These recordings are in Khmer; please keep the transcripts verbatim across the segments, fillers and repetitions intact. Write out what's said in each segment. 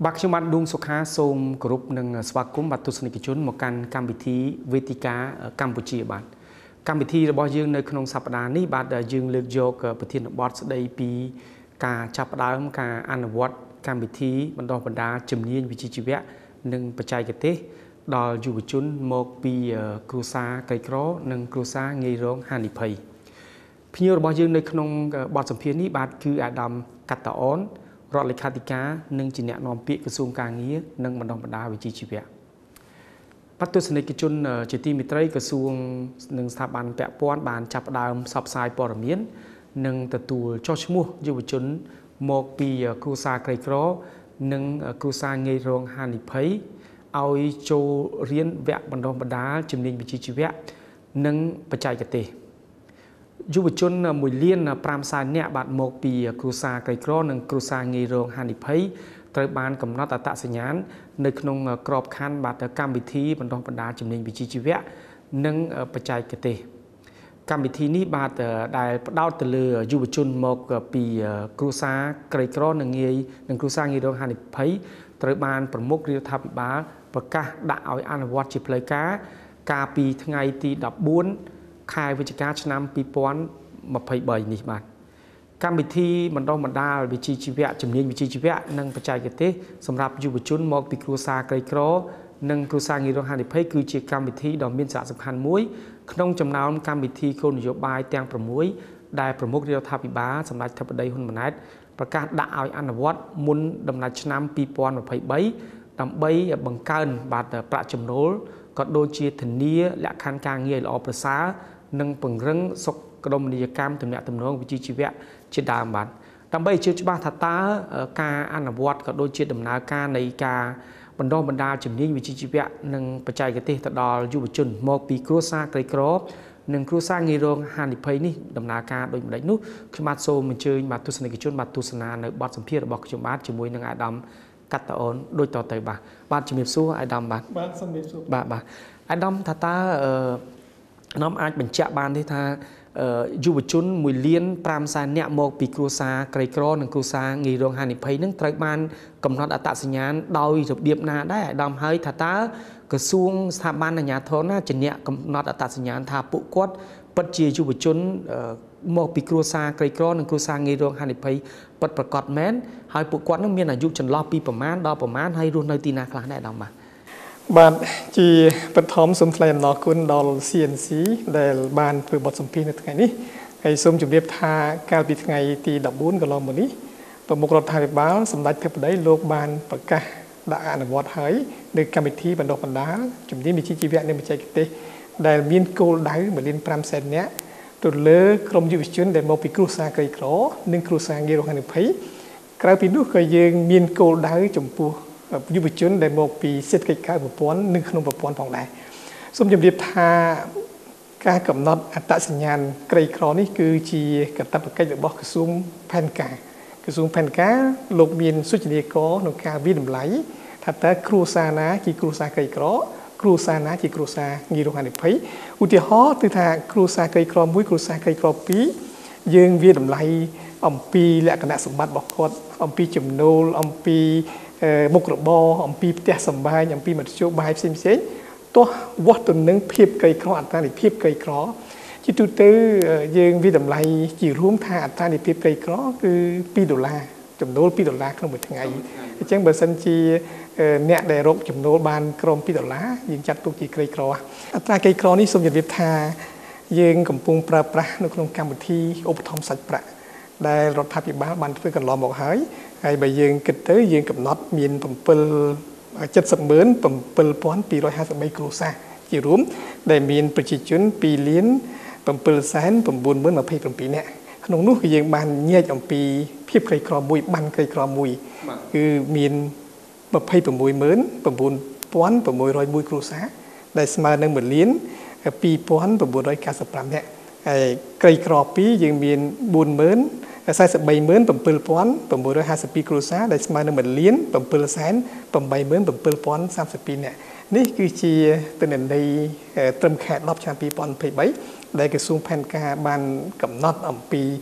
บักชมัดดุงสุขาโสมกรุปหนึ่งสวากุมบัตุสนิกชนมาการกรรมวิธีเวติกากัมพูชีบัดกรรมวิธีระบอบยืงในขนมสัปดาห์นี้บัดยืงเลือกโยกประเทศบอสได้ปีการจับดาวการอนุวัตกรรมวิธีบรรดาบรรดาจำเนียนวิจิตรวะหนึ่งปัจจัยกเตะดอลยูบจุนโมกปีครูซาไกรโครหนึ่งครูซาเงยร้องฮานิเพย์พี่ระบอบยืงในขนมบอสสัมเพียนี้บัดคืออาดัมกัตตาออนรอดเลขาธิการหนึ่งจีเนนอมปีกระทรวงการเงี้ยหนึ่งบรรดาบรรดาวิจิตรชีวะปัตตุสนิกชนจิติมิตรกระทรวงหนึ่งสถาบันแปะป้อนบานจับดาวสับสายปอร์เมียนหนึ่งตะตูจอชมูยุวชนโมกปีครูซาไกรโครหนึ่งครูซาเงยรองฮานิเพย์เอาโจเรียนแวะบรรดาบรรดาจำเนียนวิจิตรชีวะหนึ่งปัจจัยกเตยุวชนมวยเลียนปรามสายเนี่ยบาดโมกปีครูซาไกรโครหนึ่งครูซาเงยรองฮานิเพย์ตระบานกำนัดตัดสัญญาณในขนมกรอบคันบาดกรรมวิธีบรรดาบรรดาจำเนียนวิจิตรชีวะหนึ่งปัจจัยกเตกรรมวิธีนี้บาดได้ดาวตะเลือยุวชนโมกปีครูซาไกรโครหนึ่งเงยหนึ่งครูซาเงยรองฮานิเพย์ตระบานประมุขเรียทับิบาประกาศด่าเอาอนุวัตจิเพลกากาปีทั้งไงตีดับบุญคายวิจิการชนำปีปอนมาเพย์ใบนี้บาดกรรมวิธีบรรดาบรรดาวิจิตรชีวะจำเนียนวิจิตรชีวะนั่งปัจจัยกเตสำหรับยุวชนโมกปีครูซาไกรโครนั่งครูซาเงยรองฮานิเพย์คือเจกรรมวิธีดอกเบี้ยสำคัญมุ้ยขนมจำนวนกรรมวิธีโคนโยบายแตงประมุ้ยได้ประมุขเรียวทับิบาสำหรับทับใดหุ่นมันนัดประกาศด่าเอาอนุวัตมุนดำนัดชนำปีปอนมาเพย์ใบดำใบบังเกินบาดประจำโนลก็โดยเชียร์ถึงนี้และคันการเงียหล่อประสานั่งปังเรื่องศกกระดมนิยกรรมถึงเนี่ยตำนองวิจิตรชีวะเชิดดามบัดดำใบเชื่อจุบาทัตตาการอนุวัตก็โดยเชียร์ดำนาการในการบรรดาบรรดาจำเนียนวิจิตรชีวะนั่งปัจจัยกติตดอลยุวชนโมปีครูซาไกรโครนั่งครูซาเงยรองฮานิเพย์นี่ดำนาการโดยได้นู้ขมาโซมันเจอมาตุสนิกชนมาตุสนาในบอสสัมเพียรบอกจุบาจมวยนั่งอาดัมกัตตาออนโดยต่อเตยบาบาจมีสู้อาดัมบาบาสมิสู้บาบาอาดัมทัตตาน้อมอาจเป็นเจ้าบานที่ท่ายุวชนมวยเลี้ยนปรามสายเนี่ยโมกปีครูซาไกรโครหนึ่งครูซาเงยรองฮานิเพย์นั่งตระบานกำนัดอัตสัญญาณโดยระเบียบนาได้ดำให้ทัตตากระทรวงสถาบันในญาโทน่าจะเนี่ยกำนัดอัตสัญญาณทาปุกวดปัจเจยุวชนโมกปีครูซาไกรโครหนึ่งครูซาเงยรองฮานิเพย์ปัดประกอบแม้นให้ปุกวดนั้นมีอายุจนรอบปีประมาณรอประมาณให้รุ่นในตีนาคลาได้ดำมาบานจีปฐมสมทลายนอคุณดอลเซียนสีเดลบานเพื่อบทสมพีในทั้งนี้ไอ้สมจุดเรียบทาการปีทั้งไงตีดับบุญกับเราหมดนี้ประมุขรัฐบาลสำนักเทพได้โลกบานประกาศด่าอนุวัตหายโดยการวิธีบรรดาบรรดาจุดนี้มีชีวิตในปัจจัยกิเตได้มีนโกลได้เหมือนเรียนพรามเซนเนี้ยตัวเลือกรมยุวชนได้มาปีครูซาไกรโครหนึ่งครูซาเงยรองฮานิเพย์กลายเป็นลูกเคยยืงมีนโกลได้จมปูยุบชนได้โมกปีเศรษฐกิจการบุปผลหนึ่งขนมบุปผลของใดสมจำเรียบทาการกำหนดอัตราสัญญาณไกลครอนี่คือจีกับตับใกล้จะบอกกระทรวงแผ่นกากระทรวงแผ่นกาโลกมีนสุจริตก็นการวิดมไหลถัดแต่ครูซานะจีครูซาไกลครอครูซานะจีครูซางีโรหันเพย์อุทิศฮอตือทาครูซาไกลครอมุ้ยครูซาไกลครอปียืงวิดมไหลอมปีและคณะสมบัติบอกกดอมปีจำโนลอมปีมุกระบออมปีเตะสบายอมปีมัดโจบายเซมเซนตัววัดตัวนึงเพียบไกลครออัตราในเพียบไกลครอจิตุเตอยืงวิดมไลจีร่วมทาอัตราในเพียบไกลครอคือปีดอลลาร์จำนวนปีดอลลาร์ขนมทั้งไงเช่นเบอร์ซันจีเนี่ยได้รบจำนวนบานกรมปีดอลลาร์ยิงจัดตัวจีไกลครออัตราไกลครอนี่สมเด็จเวทายืงกับปรุงปลาปลาในโครงการบุตรีอุปธรรมสัจประได้รถทัพยาบาลบันทึกกันล้อมบอกหายไอ้ใบยืงกิดเตยยืงกับน็อตมีนปุ่มเปิลจัดสมบูรณ์ปุ่มเปิลป้อนปีร้อยห้าสิบใบครูซาจีรุ่มได้มีนประชิดจุนปีเลี้ยนปุ่มเปิลแสนปุ่มบุญเหมือนมาเพย์ปุ่มปีเนี่ยขนมนู้คือยืงบานเงียบอย่างปีเพียบไกลครอมุยบันไกลครอมุยคือมีนมาเพย์ปุ่มบุญเหมือนปุ่มบุญป้อนปุ่มบุญร้อยมุยครูซาได้สมาหนึ่งเหมือนเลี้ยนปีป้อนปุ่มบุญร้อยกาสปรามเนี่ยไอ้ไกลครอปียืงมีนบุญเหมือนใส่สบายเหมือนปุ่มเปิลป้อนปุ่มบุญร้อยห้าสิบปีครูซาได้สมาหนึ่งเหมือนเลี้ยนปุ่มเปิลแสนปุ่มใบเหมือนปุ่มเปิลป้อนสามสิบปีเนี่ยนี่คือชีตัวหนึ่งในเติมแขกรอบชาปีปอนเพย์ใบได้กระทรวงแผ่นกาบานกับน็อตอ่ำปี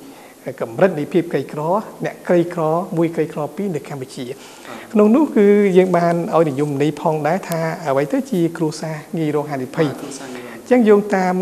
កម្រិតនៃភាពក្រីក្រអ្នកក្រីក្រមួយក្រីក្រពីរនៅកម្ពុជាក្នុងនោះគឺយើងបានឲ្យនិយមន័យផងដែរថាអ្វីទៅជាគ្រួសារងាយរងហានិភ័យអញ្ចឹងយោងតាម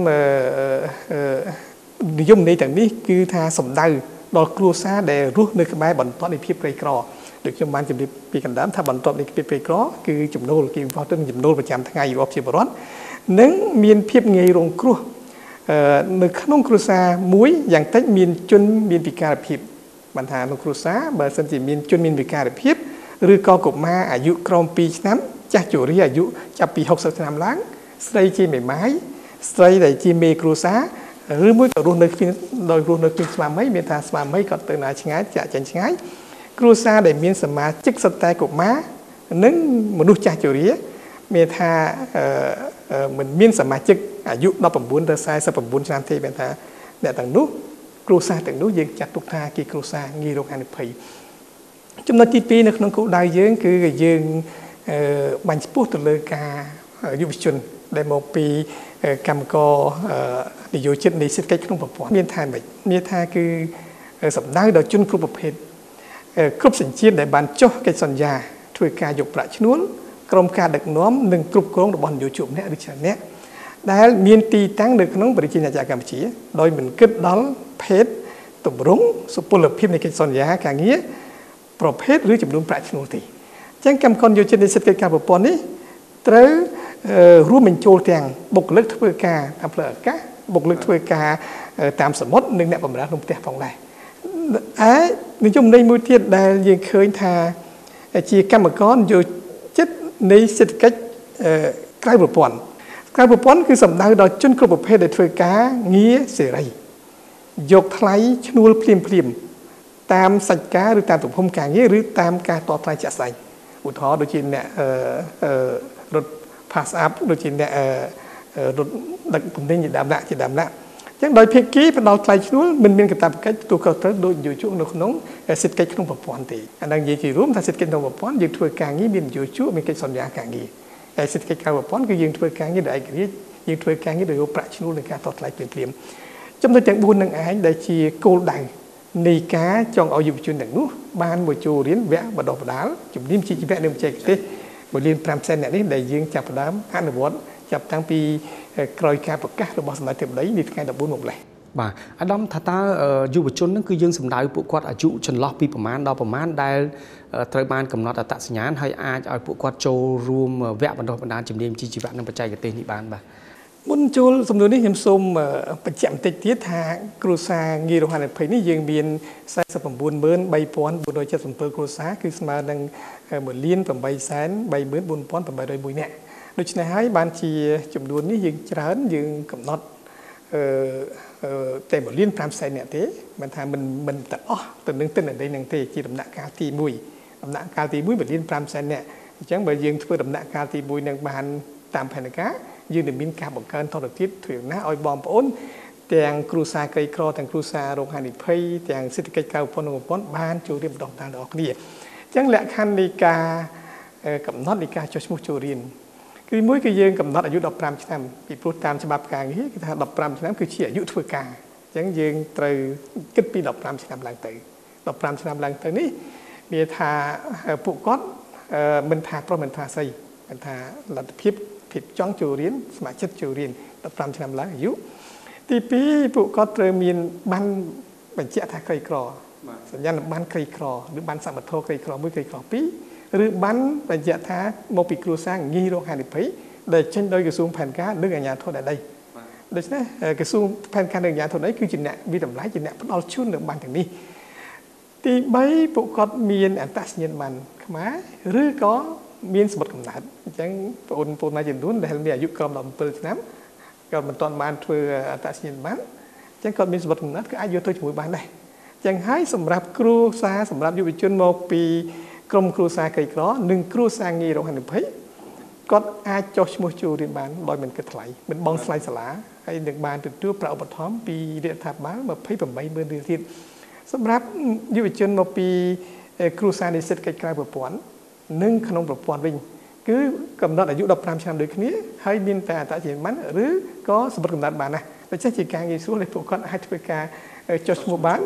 និយមន័យទាំងនេះគឺថាសំដៅដល់គ្រួសារដែលរស់នៅក្បែរបន្ទាត់នៃភាពក្រីក្រដូចខ្ញុំបានជម្រាបពីកណ្ដាលថាបន្ទាប់នៃភាពក្រីក្រគឺចំណូលគេវាស់ទៅចំណូលប្រចាំថ្ងៃរបស់ប្រជាពលរដ្ឋនិងមានភាពងាយរងគ្រោះនៅក្នុងគ្រួសារមួយយ៉ាងតិចមានជនមានពិការភាពបានថាក្នុងគ្រួសារបើសិនជាមានជនមានពិការភាពឬក៏កុមារអាយុក្រោមពីរឆ្នាំចាស់ជរាអាយុចាប់ពីហុកសិបឆ្នាំឡើងស្រីជាមេម៉ាយស្រីដែលជាមេគ្រួសារឬមួយក៏រស់នៅគ្មានដោយរស់នៅគ្មានស្វាមីមានថាស្វាមីក៏ទៅណាឆ្ងាយចាក់ចេញឆ្ងាយគ្រួសារដែលមានសមាជិកសិតតែកុមារនិងមនុស្សចាស់ជរាមានថាមិនមានសមាជិកអាយុដប់ប្រាំបួនទៅសែសិបប្រាំបួនឆ្នាំទេមានថាអ្នកទាំងនោះគ្រួសារទាំងនោះយើងចាត់ទុកថាគេគ្រួសារងាយរងហានិភ័យចំណុចទីពីរនៅក្នុងគោលដៅយើងគឺយើងបាញ់ឆ្ពោះទៅលើការយុវជនដែលមកពីកម្មករនយោជិតនៃសេដ្ឋកិច្ចក្នុងប្រព័ន្ធមានថាម៉េចមានថាគឺសំដៅដល់ជនគ្រប់ប្រភេទគ្រប់សញ្ជាតិដែលបានចុះកិច្ចសន្យាធ្វើការយកប្រាក់ឈ្នួលក្រុមការដឹកនាំនិងគ្រប់គ្រងរបស់នយោជកម្នាក់ឬច្រើនអ្នកដែលមានទីតាំងនៅក្នុងប្រជាជាតិកម្ពុជាដោយមិនគិតដល់ភេទទម្រង់សុពលភាពនៃកិច្ចសន្យាការងារប្រភេទឬចំនួនប្រាក់ឈ្នួលទេអញ្ចឹងកម្មករនយោជិតនៃសេដ្ឋកិច្ចការប្រព័ន្ធនេះត្រូវរួមបញ្ចូលទាំងបុគ្គលិកធ្វើការតាមផ្លូវអាកាសបុគ្គលិកធ្វើការតាមសមុទ្រនិងអ្នកបម្រើក្នុងផ្ទះផងដែរឯនិយមន័យមួយទៀតដែលយើងឃើញថាជាកម្មករនយោជិតនៃសេដ្ឋកិច្ចក្រៅប្រព័ន្ធក្រៅប្រព័ន្ធគឺសំដៅដល់ជនគ្រប់ប្រភេទដែលធ្វើការងារសេរីយកថ្លៃឈ្នួលភ្លាមភ្លាមតាមសាច់ការឬតាមទំហំការងារឬតាមការតបថ្លៃជាក់ស្ដែងឧទាហរណ៍ដូចជាអ្នករត់ pass up ដូចជាអ្នករត់ដឹកទំនិញជាដើមដាក់ជាដើមដាក់អញ្ចឹងដោយភាគីផ្ដល់ថ្លៃឈ្នួលមិនមានកាតព្វកិច្ចទទួលខុសត្រូវដោយនយោជកនៅក្នុងសេដ្ឋកិច្ចក្នុងប្រព័ន្ធទេអានឹងនិយាយជារួមថាសេដ្ឋកិច្ចក្នុងប្រព័ន្ធយើងធ្វើការងារមាននយោជកមានកិច្ចសន្យាការងារហើយសេដ្ឋកិច្ចក្រៅប្រព័ន្ធគឺយើងធ្វើការងារដោយឯករាជ្យយើងធ្វើការងារដោយយកប្រាក់ឈ្នួលនៃការតបថ្លៃភ្លាមៗចំណុចទាំងបួននឹងឯងដែលជាគោលដៅនៃការចង់ឲ្យយុវជនទាំងនោះបានមកចូលរៀនវគ្គបណ្ដុះបណ្ដាលជំនាញជីវៈនិងបច្ចេកទេសមួយលានប្រាំសែនអ្នកនេះដែលយើងចាប់ផ្ដើមអនុវត្តចាប់តាំងពីក្រោយការប្រកាសរបស់សម្ដេចទេពដីនាថ្ងៃដប់បួនមកម្លេះបាទអាដាមថាតើយុវជននឹងគឺយើងសម្ដៅពួកគាត់អាយុចន្លោះពីប្រមាណដល់ប្រមាណដែលត្រូវបានកំណត់អត្តសញ្ញាណហើយអាចឲ្យពួកគាត់ចូលរួមវគ្គបណ្ដុះបណ្ដាលជំនាញជីវៈនិងបច្ចេកទេសនេះបានបាទមុនចូលសំណួរនេះខ្ញុំសូមបញ្ជាក់បន្តិចទៀតថាគ្រួសារងាយរងហានិភ័យនេះយើងមានសែនសិប៩ម៉ឺនបីពាន់បួនរយចិតសិប៧គ្រួសារគឺស្មើនឹងមួយលានប្រាំបីសែនបីម៉ឺនបួនពាន់ប្រាំបីរយមួយនាក់ដូច្នេះហើយបានជាចំនួននេះយើងច្រើនយើងកំណត់អឺតែមួយលានប្រាំសែននាក់ទេមិនថាមិនមិនទាំងអស់ទៅនឹងទិន្នន័យនឹងទេជាដំណាក់កាលទីមួយដំណាក់កាលទីមួយមួយលានប្រាំសែននាក់អញ្ចឹងបើយើងធ្វើដំណាក់កាលទីមួយនឹងបានតាមផែនការយើងនឹងមានការបង្កើនថវិកាធ្វើណាឲ្យបងប្អូនទាំងគ្រួសារក្រីក្រទាំងគ្រួសាររងហានិភ័យទាំងសេដ្ឋកិច្ចក្រៅប្រព័ន្ធនិងប្រព័ន្ធបានចូលរៀនបណ្ដុះបណ្ដាលដល់គ្នាអញ្ចឹងលក្ខខណ្ឌនៃការកំណត់នៃការចុះឈ្មោះចូលរៀនគឺមួយគឺយើងកំណត់អាយុដប់ប្រាំឆ្នាំពីព្រោះតាមច្បាប់ការងារគឺថាដប់ប្រាំឆ្នាំគឺជាអាយុធ្វើការអញ្ចឹងយើងត្រូវគិតពីដប់ប្រាំឆ្នាំឡើងទៅដប់ប្រាំឆ្នាំឡើងទៅនេះមានថាពួកគាត់មិនថាប្រុសមិនថាស្រីមិនថាលទ្ធភាពភាពចង់ចូលរៀនស្ម័គ្រចិត្តចូលរៀនដប់ប្រាំឆ្នាំឡើងអាយុទីពីរពួកគាត់ត្រូវមានបានបញ្ជាក់ថាក្រីក្រសញ្ញាប័ណ្ណក្រីក្រឬបានសមត្ថភាពក្រីក្រមួយក្រីក្រពីរឬបានបញ្ជាក់ថាមកពីគ្រួសារងាយរងហានិភ័យដែលចេញដោយក្រសួងផែនការនិងអាជ្ញាធរដែនដីដូច្នេះក្រសួងផែនការនិងអាជ្ញាធរដែនដីគឺជាអ្នកវិតម្លៃជាអ្នកផ្ដល់ជូននៅបានទាំងនេះទីបីពួកគាត់មានអត្តសញ្ញាណប័ណ្ណខ្មែរឬក៏មានសម្បត្តិកំណើតអញ្ចឹងបងប្អូនពលណាចំនួនដែលមានអាយុក្រោមដប់bảyឆ្នាំក៏មិនទាន់បានធ្វើអត្តសញ្ញាណប័ណ្ណអញ្ចឹងគាត់មានសម្បត្តិកំណើតគឺអាចយកទៅជាមួយបានដែរអញ្ចឹងហើយសម្រាប់គ្រួសារសម្រាប់យុវជនមកពីក្រុមគ្រួសារក្រីក្រនិងគ្រួសារងាយរងហានិភ័យគាត់អាចចុះឈ្មោះចូលរៀនបានដោយមិនគិតថ្លៃមិនបង់ថ្លៃសាលាហើយនឹងបានទទួលប្រាក់ឧបត្ថម្ភពីរដ្ឋាភិបាលម្ភៃប្រាំបីម៉ឺនរៀលទៀតសម្រាប់យុវជនមកពីគ្រួសារនិស្សិតកិច្ចក្រៅប្រព័ន្ធនិងក្នុងប្រព័ន្ធវិញគឺកំណត់អាយុដប់ប្រាំឆ្នាំដូចគ្នាហើយមានតែអត្តសញ្ញាណប័ណ្ណឬក៏សម្បត្តិកំណត់បានណាដូច្នេះជាការងាយស្រួលដែលពួកគាត់អាចធ្វើការចុះឈ្មោះបាន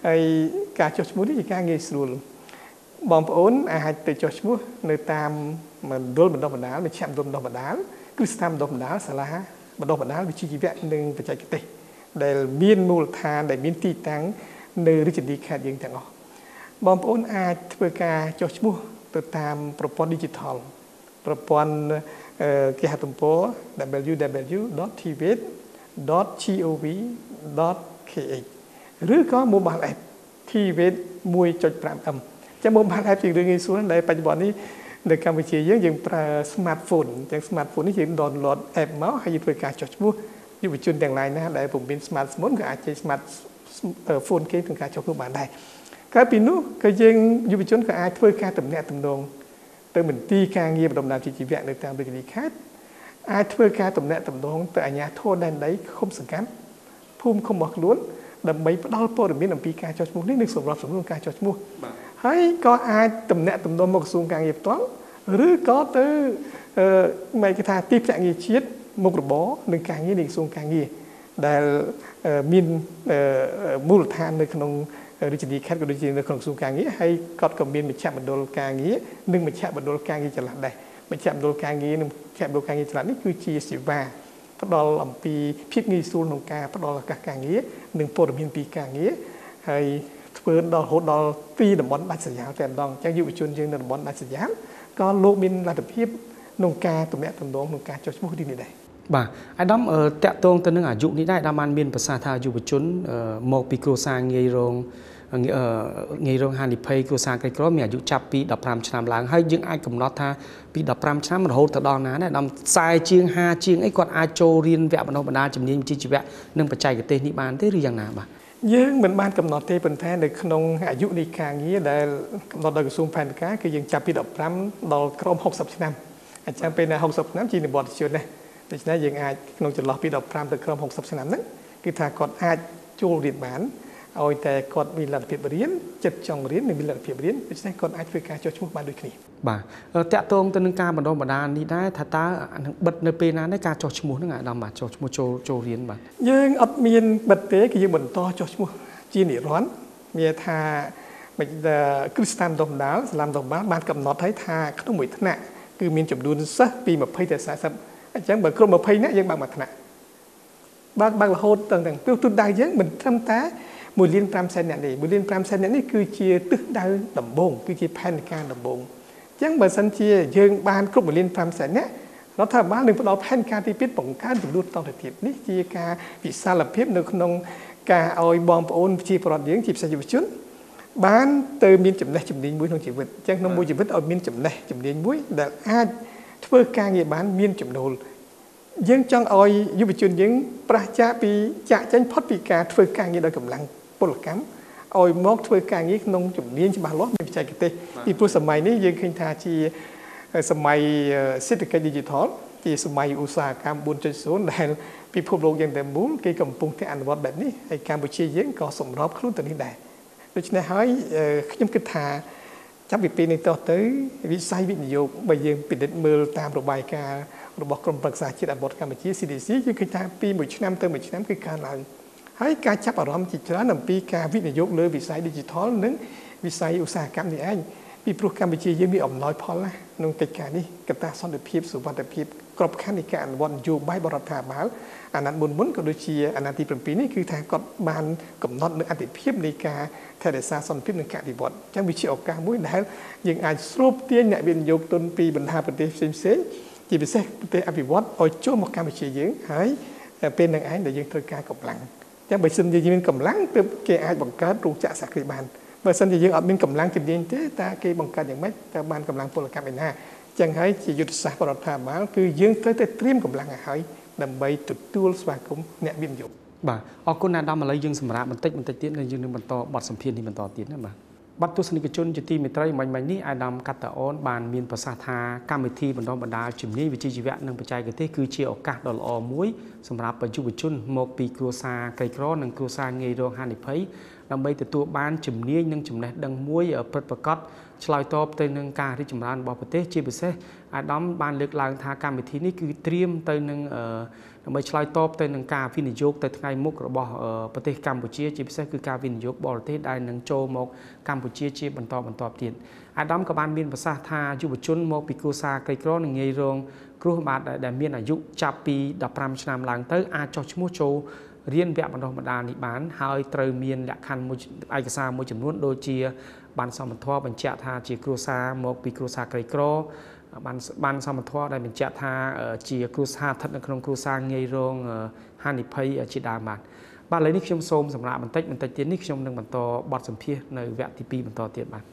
ហើយការចុះឈ្មោះនេះជាការងាយស្រួលបងប្អូនអាចទៅចុះឈ្មោះនៅតាមមណ្ឌលបណ្ដុះបណ្ដាលមជ្ឈមណ្ឌលបណ្ដុះបណ្ដាលគឺស្ថាប័នបណ្ដុះបណ្ដាលសាលាបណ្ដុះបណ្ដាលវិជ្ជាជីវៈនិងបច្ចេកទេសដែលមានមូលដ្ឋានដែលមានទីតាំងនៅរាជធានីខេត្តយើងទាំងអស់បងប្អូនអាចធ្វើការចុះឈ្មោះទៅតាមប្រព័ន្ធ digital ប្រព័ន្ធគេហទំព័រ ดับเบิลยู ดับเบิลยู ដត ที วี อี ដត ជី អូ វី ដត เค เอช ឬក៏ mobile app ที วี อี one point five เอ็ม ចាំ mobile app ជារឿងងាយស្រួលដែលបច្ចុប្បន្ននេះនៅកម្ពុជាយើងយើងប្រើ smartphone ចឹង smartphone នេះយើង download app មកហើយយើងធ្វើការចុះឈ្មោះយុវជនទាំងឡាយណាដែលពុំមាន smartphone ក៏អាចចេញ smartphone គេក្នុងការចុះឈ្មោះបានដែរក្រៅពីនោះក៏យើងយុវជនក៏អាចធ្វើការទំនាក់ទំនងទៅមន្ទីរការងារបណ្ដុះបណ្ដាលវិជ្ជាជីវៈនៅតាមរាជធានីខេត្តអាចធ្វើការទំនាក់ទំនងទៅអាជ្ញាធរដែនដីឃុំសង្កាត់ភូមិឃុំរបស់ខ្លួនដើម្បីផ្ដល់ព័ត៌មានអំពីការចុះឈ្មោះនេះនិងសម្រាប់សម្រួលការចុះឈ្មោះហើយក៏អាចទំនាក់ទំនងមកក្រសួងការងារផ្ទាល់ឬក៏ទៅមិនគេថាទីភ្នាក់ងារជាតិមុខរបរនិងការងារនៃក្រសួងការងារដែលមានមូលដ្ឋាននៅក្នុងរាជធានីខេត្តក៏ដូចជានៅក្នុងក្រសួងការងារហើយគាត់ក៏មានមជ្ឈមណ្ឌលការងារនិងមជ្ឈមណ្ឌលការងារចល័តដែរមជ្ឈមណ្ឌលការងារនិងមជ្ឈមណ្ឌលការងារចល័តនេះគឺជាសេវាផ្ដល់អំពីភាពងាយស្រួលក្នុងការផ្ដល់ឱកាសការងារនិងព័ត៌មានពីការងារហើយធ្វើដល់រហូតដល់ពីតំបន់ដាច់ស្រយាលតែម្ដងអញ្ចឹងយុវជនយើងនៅតំបន់ដាច់ស្រយាលក៏លោកមានលទ្ធភាពក្នុងការទំនាក់ទំនងក្នុងការចុះឈ្មោះនេះដែរបាទអាដាមតាក់ទងទៅនឹងអាយុនេះដែរអាដាមបានមានប្រសាសន៍ថាយុវជនមកពីគ្រួសារងាយរងងាយរងហានិភ័យគ្រួសារក្រីក្រមានអាយុចាប់ពីដប់ប្រាំឆ្នាំឡើងហើយយើងអាចកំណត់ថាពីដប់ប្រាំឆ្នាំរហូតទៅដល់ណាដែរអាដាមខ្សែជាងห้าជាងអីគាត់អាចចូលរៀនវគ្គបណ្ដុះបណ្ដាលជំនាញវិជ្ជាជីវៈនិងបច្ចេកទេសនេះបានទេឬយ៉ាងណាបាទយើងមិនបានកំណត់ទេប៉ុន្តែនៅក្នុងអាយុនៃការងារដែលកំណត់ដោយក្រសួងផែនការគឺយើងចាប់ពីដប់ប្រាំដល់ក្រោមហុកសិបឆ្នាំអញ្ចឹងពេលណាហុកសិបឆ្នាំជានិវត្តន៍ជនណាដូច្នេះយើងអាចក្នុងចន្លោះពីដប់ប្រាំទៅក្រោមហុកសិបឆ្នាំហ្នឹងគឺថាគាត់អាចចូលរៀនបានឲ្យតែគាត់មានលទ្ធភាពរៀនចិត្តចង់រៀននិងមានលទ្ធភាពរៀនដូច្នេះគាត់អាចធ្វើការចុះឈ្មោះបានដូចគ្នាបាទតាក់ទងទៅនឹងការបណ្ដុះបណ្ដាលនេះដែរថាតើនឹងបិទនៅពេលណាដែរការចុះឈ្មោះហ្នឹងអាដាមបាទចុះឈ្មោះចូលចូលរៀនបាទយើងអត់មានបិទទេគឺយើងបន្តចុះឈ្មោះជានិរន្តរ៍មានថាមិនគ្រឹះស្ថានបណ្ដុះបណ្ដាលសាលាបណ្ដុះបណ្ដាលបានកំណត់ឲ្យថាក្នុងមួយថ្នាក់គឺមានចំនួនសិស្សពីtwentyទៅfortyអញ្ចឹងបើគ្រប់twentyនាក់យើងបើកមួយថ្នាក់បើកបើករហូតទាំងទាំងទិសដៅយើងមិនត្រឹមតែoneលានfiveសែននាក់នេះoneលានfiveសែននាក់នេះគឺជាទិសដៅដំបូងគឺជាផែនការដំបូងអញ្ចឹងបើសិនជាយើងបានគ្រប់oneលានfiveសែននាក់រដ្ឋាភិបាលនឹងផ្ដល់ផែនការទីtwoបង្កើនចំនួនតទៅទៀតនេះជាការវិសាលភាពនៅក្នុងការឲ្យបងប្អូនប្រជាពលរដ្ឋយើងជាពិសេសយុវជនបានទៅមានចំណេះជំនាញមួយក្នុងជីវិតអញ្ចឹងក្នុងមួយជីវិតឲ្យមានចំណេះជំនាញមួយដែលអាចធ្វើការងារបានមានចំណូលយើងចង់ឲ្យយុវជនយើងប្រឆាំងពីចាក់ចេញផុតពីការធ្វើការងារដោយកម្លាំងពលកម្មឲ្យមកធ្វើការងារក្នុងជំនាញច្បាស់លាស់មានបច្ចេកទេសពីព្រោះសម័យនេះយើងឃើញថាជាសម័យសេដ្ឋកិច្ច digital ជាសម័យឧស្សាហកម្មfour point zero ដែលពិភពលោកយ៉ាងតែមូលគេកំពុងតែអនុវត្តបែបនេះហើយកម្ពុជាយើងក៏សម្របខ្លួនទៅនេះដែរដូច្នេះហើយខ្ញុំគិតថាចាប់ពីពេលនេះតទៅវិស័យវិនិយោគបើយើងពិនិត្យមើលតាមរបាយការណ៍របស់ក្រមប្រឹក្សាជាតិអភិវឌ្ឍកម្ពុជា C D C យើងឃើញថាពីមួយឆ្នាំទៅមួយឆ្នាំគឺកើនឡើងហើយការចាប់អារម្មណ៍ជាច្រើនអំពីការវិនិយោគលើវិស័យ digital និងវិស័យឧស្សាហកម្មនេះឯងពីព្រោះកម្ពុជាយើងមានអំណោយផលណាក្នុងកិច្ចការនេះកត្តាសន្តិភាពសុវត្ថិភាពក្របខ័ណ្ឌនៃការអនុវត្តនយោបាយបរដ្ឋាភិបាលអាណត្តិមុនមុនក៏ដូចជាអាណត្តិទីsevenនេះគឺថាគាត់បានកំណត់នូវអតិភិបនៃការថែរក្សាសន្តិភាពនិងការអភិវឌ្ឍអញ្ចឹងវាជាឱកាសមួយដែលយើងអាចស្រូបទាញអ្នកវិនិយោគទុនពីបណ្ដាប្រទេសផ្សេងៗជាពិសេសប្រទេសអភិវឌ្ឍឲ្យចូលមកកម្ពុជាយើងហើយពេលនឹងឯងដែលយើងត្រូវការកម្លាំងអញ្ចឹងបើសិនជាយើងមានកម្លាំងទើបគេអាចបង្កើតរោងចក្រសហគ្រាសបានបើសិនជាយើងអត់មានកម្លាំងជំនាញទេតើគេបង្កើតយ៉ាងម៉េចតើបានកម្លាំងពលកម្មឯណាអញ្ចឹងហើយជាយុទ្ធសាស្ត្ររដ្ឋាភិបាលគឺយើងត្រូវតែត្រៀមកម្លាំងឲ្យហើយដើម្បីទទួលស្វាគមន៍អ្នកវិនិយោគបាទអរគុណអាដាមឥឡូវយើងសម្រាប់បន្តិចបន្តិចទៀតហើយយើងនឹងបន្តបទសម្ភាសន៍នេះបន្តទៀតណាបាទបទទស្សនិកជនជាទីមេត្រីមិញមិញនេះអាដាមកាតាអូនបានមានប្រសាសន៍ថាកម្មវិធីបណ្ដុះបណ្ដាលជំនាញវិជ្ជាជីវៈនិងបច្ចេកទេសគឺជាឱកាសដ៏ល្អមួយសម្រាប់យុវជនមកពីគ្រួសារក្រីក្រនិងគ្រួសារងាយរងហានិភ័យដើម្បីទទួលបានជំនាញនិងចំណេះដឹងមួយពិតប្រាកដឆ្លើយតបទៅនឹងការរីកចម្រើនរបស់ប្រទេសជាពិសេសអាដាមបានលើកឡើងថាកម្មវិធីនេះគឺត្រៀមទៅនឹងដើម្បីឆ្លើយតបទៅនឹងការវិនិយោគទៅថ្ងៃមុខរបស់ប្រទេសកម្ពុជាជាពិសេសគឺការវិនិយោគបរទេសដែលនឹងចូលមកកម្ពុជាជាបន្តបន្ទាប់ទៀតអាដាមក៏បានមានប្រសាសន៍ថាយុវជនមកពីគ្រួសារក្រីក្រនឹងងាយរងគ្រោះបាទដែលមានអាយុចាប់ពីដប់ប្រាំឆ្នាំឡើងទៅអាចចុះឈ្មោះចូលរៀនវគ្គបណ្ដុះបណ្ដាលនេះបានហើយត្រូវមានលក្ខខណ្ឌមួយឯកសារមួយចំនួនដូចជាបានសមត្ថភាពបញ្ជាក់ថាជាគ្រួសារមកពីគ្រួសារក្រីក្របានបានសមត្ថភាពដែលបញ្ជាក់ថាជាគ្រួសារស្ថិតនៅក្នុងគ្រួសារងាយរងហានិភ័យជាដើមបាទបាទឥឡូវនេះខ្ញុំសូមសម្រាប់បន្តិចបន្តិចទៀតនេះខ្ញុំនឹងបន្តបទសម្ភាសន៍នៅវគ្គទីពីរបន្តទៀតបាទ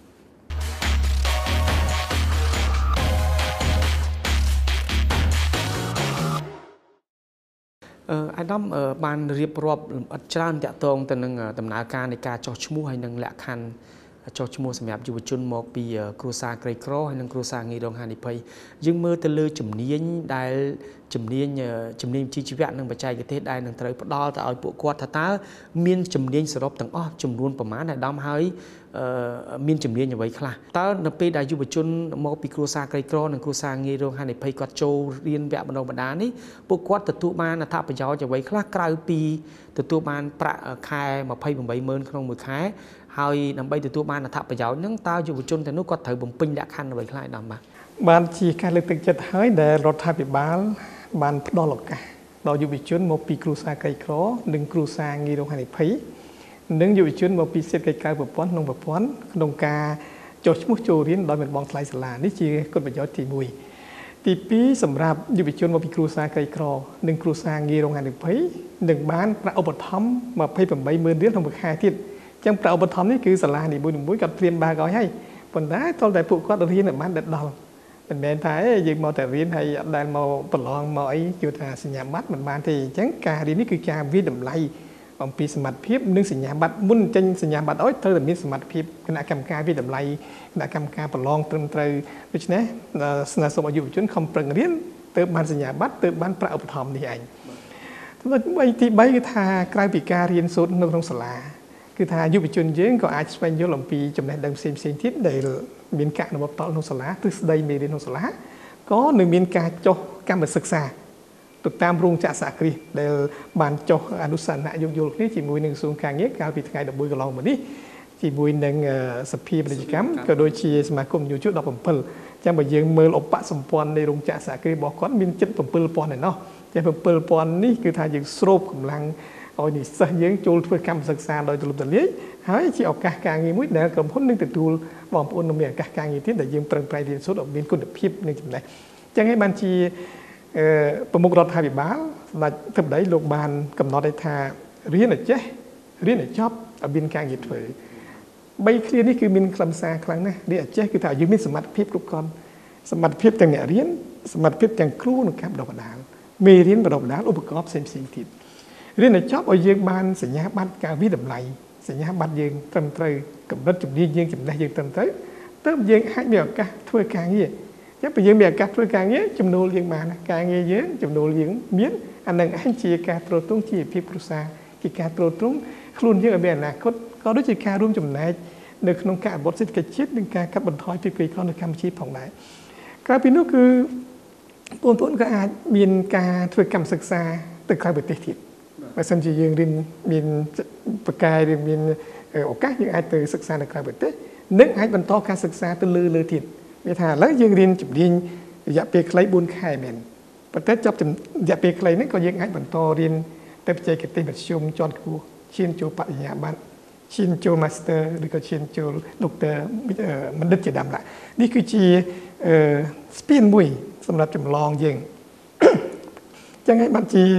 អាដាមបានរៀបរាប់លម្អិតច្រើនតាក់ទងទៅនឹងដំណើរការនៃការចុះឈ្មោះហើយនឹងលក្ខខណ្ឌចុះឈ្មោះសម្រាប់យុវជនមកពីគ្រួសារក្រីក្រហើយនិងគ្រួសារងាយរងហានិភ័យយើងមើលទៅលើជំនាញដែលជំនាញជំនាញជីវៈនិងបច្ចេកទេសដែលនឹងត្រូវផ្ដល់ទៅឲ្យពួកគាត់ថាតើមានជំនាញសរុបទាំងអស់ចំនួនប្រមាណអាដាមហើយមានជំនាញអ្វីខ្លះតើនៅពេលដែលយុវជនមកពីគ្រួសារក្រីក្រនិងគ្រួសារងាយរងហានិភ័យគាត់ចូលរៀនវគ្គបណ្ដុះបណ្ដាលនេះពួកគាត់ទទួលបានអត្ថប្រយោជន៍អ្វីខ្លះក្រៅពីទទួលបានប្រាក់ខែម្ភៃប្រាំបីម៉ឺនក្នុងមួយខែហើយដើម្បីទទួលបានអត្ថប្រយោជន៍ហ្នឹងតើយុវជនទាំងនោះគាត់ត្រូវបំពេញលក្ខខណ្ឌអ្វីខ្លះដល់បាទបានជាការលើកទឹកចិត្តហើយដែលរដ្ឋាភិបាលបានផ្ដល់ឱកាសដល់យុវជនមកពីគ្រួសារក្រីក្រនិងគ្រួសារងាយរងហានិភ័យនិងយុវជនមកពីសេដ្ឋកិច្ចក្រៅប្រព័ន្ធក្នុងប្រព័ន្ធក្នុងការចុះឈ្មោះចូលរៀនដោយមិនបង់ថ្លៃសាលានេះជាគុណប្រយោជន៍ទីមួយទីពីរសម្រាប់យុវជនមកពីគ្រួសារក្រីក្រនិងគ្រួសារងាយរងហានិភ័យនឹងបានប្រាក់ឧបត្ថម្ភម្ភៃប្រាំបីម៉ឺនរៀលក្នុងមួយខែទៀតចឹងប្រាក់ឧបត្ថម្ភនេះគឺសាលានីមួយៗគាត់ត្រៀមបើកឲ្យហើយប៉ុន្តែតលតែពួកគាត់រៀនឲ្យបានដល់មិនមែនថាយើងមកតែរៀនហើយអត់ដែលមកប្រឡងមកអីយល់ថាសញ្ញាបត្រមិនបានទេអញ្ចឹងការរៀននេះគឺការវិតម្លៃអំពីសមត្ថភាពនិងសញ្ញាបត្រមុនចេញសញ្ញាបត្រឲ្យត្រូវតែមានសមត្ថភាពគណៈកម្មការវិតម្លៃគណៈកម្មការប្រឡងត្រឹមត្រូវដូច្នេះស្នើសុំឲ្យយុវជនខំប្រឹងរៀនទើបបានសញ្ញាបត្រទើបបានប្រាក់ឧបត្ថម្ភនេះឯងទីបីគឺថាក្រៅពីការរៀនសូត្រនៅក្នុងសាលាគឺថាយុវជនយើងក៏អាចស្វែងយល់អំពីចំណេះដឹងផ្សេងផ្សេងទៀតដែលមានការអនុវត្តតក្នុងសាលាទ្រឹស្ដីមេរៀនក្នុងសាលាក៏នឹងមានការចុះកម្មសិក្សាទៅតាមរោងចក្រសហគ្រាសដែលបានចុះអនុស្សាវនៈយោគយល់គ្នាជាមួយនឹងក្រសួងការងារកាលពីថ្ងៃដប់មួយកន្លងមកនេះជាមួយនឹងសភាពាណិជ្ជកម្មក៏ដូចជាសមាគមយុវជនដប់ប្រាំអញ្ចឹងបើយើងមើលឧបសម្ព័ន្ធនៃរោងចក្រសហគ្រាសរបស់គាត់មានជិតប្រាំពាន់ពាន់ឯណោះចេះប្រាំពាន់ពាន់នេះគឺថាយើងស្រូបកម្លាំងឲ្យនិស្សិតយើងចូលធ្វើកម្មសិក្សាដោយទូលំទូលាយហើយជាឱកាសការងារមួយដែលក្រុមហ៊ុននឹងទទួលបងប្អូននៅមានឱកាសការងារទៀតដែលយើងប្រឹងប្រែងរៀនសូត្រឲ្យមានគុណភាពនិងចំណេះអញ្ចឹងហើយបានជាប្រមុខរដ្ឋាភិបាលសម្ដេចធិបតីលោកបានកំណត់ឲ្យថារៀនឲ្យចេះរៀនឲ្យចប់ឲ្យមានការងារធ្វើបីឃ្លានេះគឺមានខ្លឹមសារខ្លាំងណាស់រៀនឲ្យចេះគឺថាយើងមានសមត្ថភាពគ្រប់គ្រាន់សមត្ថភាពទាំងអ្នករៀនសមត្ថភាពទាំងគ្រូនិងការបណ្ដុះបណ្ដាលមេរៀនបណ្ដុះបណ្ដាលឧបករណ៍ផ្សេងផ្សេងទៀតរៀនឲ្យចប់ឲ្យយើងបានសញ្ញាបត្រការវិតម្លៃសញ្ញាបត្រយើងត្រឹមត្រូវកម្រិតជំនាញយើងចំណេះយើងត្រឹមត្រូវទើបយើងអាចមានឱកាសធ្វើការងារចឹងពេលយើងមានឱកាសធ្វើការងារចំណូលយើងបានការងារយើងចំណូលយើងមានអានឹងឯងជាការទ្រទ្រង់ជីវភាពគ្រួសារជាការទ្រទ្រង់ខ្លួនយើងឲ្យមានអនាគតក៏ដូចជាការរួមចំណែកនៅក្នុងការអភិវឌ្ឍសេដ្ឋកិច្ចជាតិនិងការកាត់បន្ថយភាពក្រីក្រនៅកម្ពុជាផងដែរក្រៅពីនោះគឺបងប្អូនក៏អាចមានការធ្វើកម្មសិក្សាទៅក្រៅប្រទេសទៀតបើសិនជាយើងរៀនមានប្រកែឬមានឱកាសយើងអាចទៅសិក្សានៅក្រៅប្រទេសនិងអាចបន្តការសិក្សាទៅលើលើទៀតវាថាឥឡូវយើងរៀនជំនាញរយៈពេលខ្លីបួនខែមែនប៉ុន្តែចប់រយៈពេលខ្លីនេះក៏យើងអាចបន្តរៀនទៅបច្ចេកទេសមធ្យមជាន់ខ្ពស់ឈានចូលបរិញ្ញាបត្រឈានចូល Master ឬក៏ឈានចូល Doctor បណ្ឌិតជាដើមឡើយនេះគឺជាស្ពានមួយសម្រាប់ចម្លងយើងចឹងហើយបានជា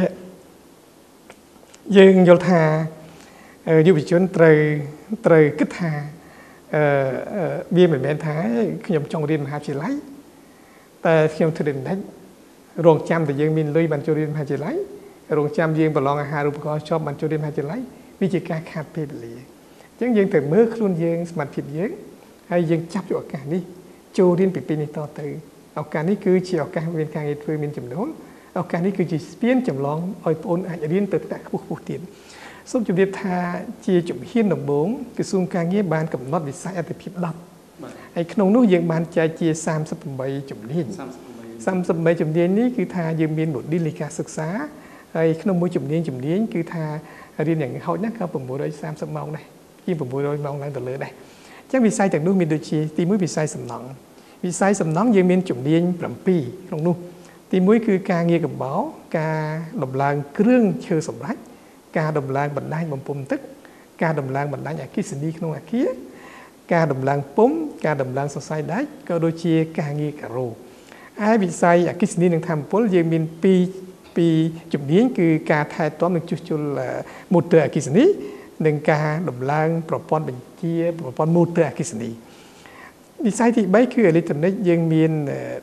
យើងយល់ថាយុវជនត្រូវត្រូវគិតថាអឺវាមិនមែនថាខ្ញុំចង់រៀនមហាវិទ្យាល័យតែខ្ញុំធ្វើមិនដាច់រងចាំតែយើងមានលុយបានចូលរៀនមហាវិទ្យាល័យរងចាំយើងប្រឡងអាហារូបករណ៍ជាប់បានចូលរៀនមហាវិទ្យាល័យវាជាការខាតពេលវេលាអញ្ចឹងយើងត្រូវមើលខ្លួនយើងសមត្ថភាពយើងហើយយើងចាប់យកឱកាសនេះចូលរៀនពីពេលនេះតទៅឱកាសនេះគឺជាឱកាសមានការងារធ្វើមានចំណូលឱកាសនេះគឺជាស្ពានចម្លងឲ្យបងអាចរៀនទៅថ្នាក់ខ្ពស់ៗទៀតសូមជម្រាបថាជាជំហានដំបូងក្រសួងការងារបានកំណត់វិស័យអតិភិបដប់ហើយក្នុងនោះយើងបានចែកជាសាមសិបប្រាំជំនាញសាមសិបប្រាំជំនាញនេះគឺថាយើងមាន module នៃការសិក្សាហើយក្នុងមួយជំនាញជំនាញគឺថារៀនយ៉ាងហោចណាស់ក៏630ម៉ោងដែរជា600ម៉ោងឡើងទៅលើដែរអញ្ចឹងវិស័យទាំងនោះមានដូចជាទីមួយវិស័យសំណង់វិស័យសំណង់យើងមានជំនាញ7ក្នុងនោះទីមួយគឺការងារកំបោរការដំឡើងគ្រឿងឈើសម្រាប់ការដំឡើងបណ្ដាញបំពង់ទឹកការដំឡើងបណ្ដាញអគ្គិសនីក្នុងអគារការដំឡើងពុម្ពការដំឡើងសរសៃដែកក៏ដូចជាការងារការ៉ូហើយវិស័យអគ្គិសនីនិងថាមពលយើងមាន2ពីជំនាញគឺការថែទាំនិងជួសជុលម៉ូទ័រអគ្គិសនីនិងការដំឡើងប្រព័ន្ធបញ្ជាប្រព័ន្ធម៉ូទ័រអគ្គិសនីវិស័យទី3គឺអេឡិចត្រូនិកយើងមាន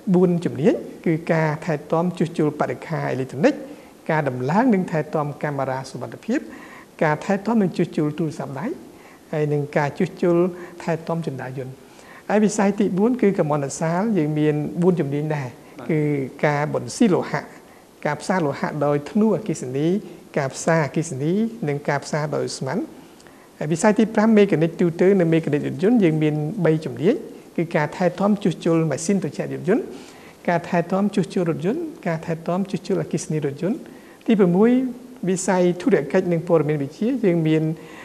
4ជំនាញគឺការថែទាំជួសជុលបរិក្ខារអេឡិចត្រូនិកការដំឡើងនិងថែទាំកាមេរ៉ាសុវត្ថិភាពការថែទាំនិងជួសជុលទូរស័ព្ទដៃហើយនិងការជួសជុលថែទាំចន្ទាយន្តហើយវិស័យទី4គឺកម្មន្តសាលយើងមាន4ជំនាញដែរគឺការបន្ស៊ីលោហៈការផ្សារលោហៈដោយធ្នូអគ្គិសនីការផ្សារអគ្គិសនីនិងការផ្សារដោយស្មាន់ហើយវិស័យទី5 Mechanic Tutor និង Mechanic រថយន្តយើងមាន3ជំនាញគឺការថែទាំជួសជុលម៉ាស៊ីនត្រជាក់រថយន្តការថែទាំជួសជុលរថយន្តការថែទាំជួសជុលអគ្គិសនីរថយន្តទី6វិស័យធុរកិច្ចនិងព័ត៌មានវិទ្យាយើងមាន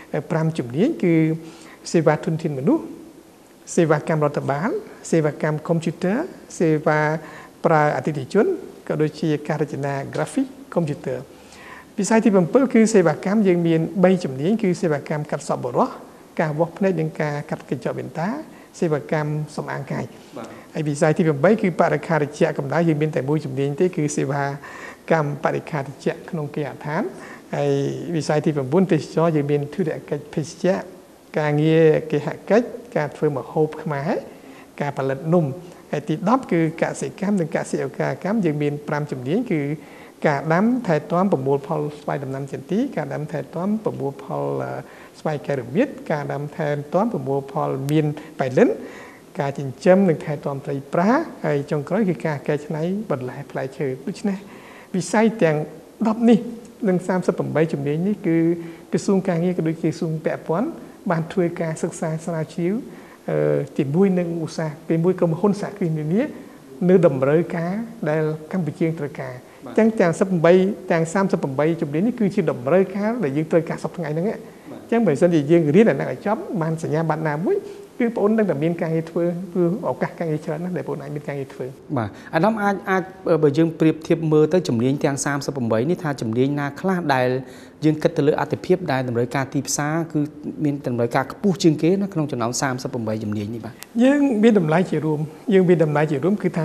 5ជំនាញគឺសេវាធនធានមនុស្សសេវាកម្មរដ្ឋបាលសេវាកម្មកុំព្យូទ័រសេវាប្រើអតិថិជនក៏ដូចជាការរចនា graphic computer វិស័យទី7គឺសេវាកម្មយើងមាន3ជំនាញគឺសេវាកម្មកាត់សក់បុរសការវាស់ភ្នែកនិងការកាត់កញ្ចក់វ៉ែនតាសេវាកម្មសម្អាងកាយហើយវិស័យទី8គឺបរិក្ខារត្រជាក់កម្ដៅយើងមានតែមួយជំនាញទេគឺសេវាកម្មបរិក្ខារត្រជាក់ក្នុងគេហដ្ឋានហើយវិស័យទី9ទេសចរយើងមានធុរកិច្ចភេសជ្ជៈការងារគេហកិច្ចការធ្វើម្ហូបខ្មែរការផលិតនំហើយទី10គឺកសិកម្មនិងកសិឧស្សាហកម្មយើងមាន5ជំនាញគឺការដាំថែទាំប្រមូលផលស្វាយដំណាំចន្ទីការដាំថែទាំប្រមូលផលស្វាយកែវរមៀតការដាំថែទាំប្រមូលផលមានបៃលិនការចិញ្ចឹមនិងថែទាំត្រីប្រាហើយចុងក្រោយគឺការកែច្នៃបន្លែផ្លែឈើដូច្នេះវិស័យទាំង10នេះនិង38ជំនាញនេះគឺក្រសួងការងារក៏ដូចជាក្រសួងពាក់ព័ន្ធបានធ្វើការសិក្សាស្រាវជ្រាវជាមួយនឹងឧស្សាហកម្មជាមួយក្រុមហ៊ុនសហគ្រាសនានានៅតម្រូវការដែលកម្ពុជាត្រូវការអញ្ចឹងទាំង18ទាំង38ជំនាញនេះគឺជាតម្រូវការដែលយើងត្រូវការសប្តាហ៍ថ្ងៃហ្នឹងអញ្ចឹងបើមិនជាយើងរៀនអាហ្នឹងឲ្យចប់បានសញ្ញាបត្រណាមួយគឺបងប្អូននឹងតែមានការងារធ្វើគឺឱកាសការងារច្រើនណាស់ដែលបងប្អូនអាចមានការងារធ្វើបាទអាដាមអាចអាចបើយើងប្រៀបធៀបមើលទៅជំនាញទាំង38នេះថាជំនាញណាខ្លះដែលយើងគិតទៅលើអតិភិបដែលតម្រូវការទីផ្សារគឺមានតម្រូវការខ្ពស់ជាងគេណាក្នុងចំណោម38ជំនាញនេះបាទយើងមានតម្លៃជារួមយើងមានតម្លៃជារួមគឺថា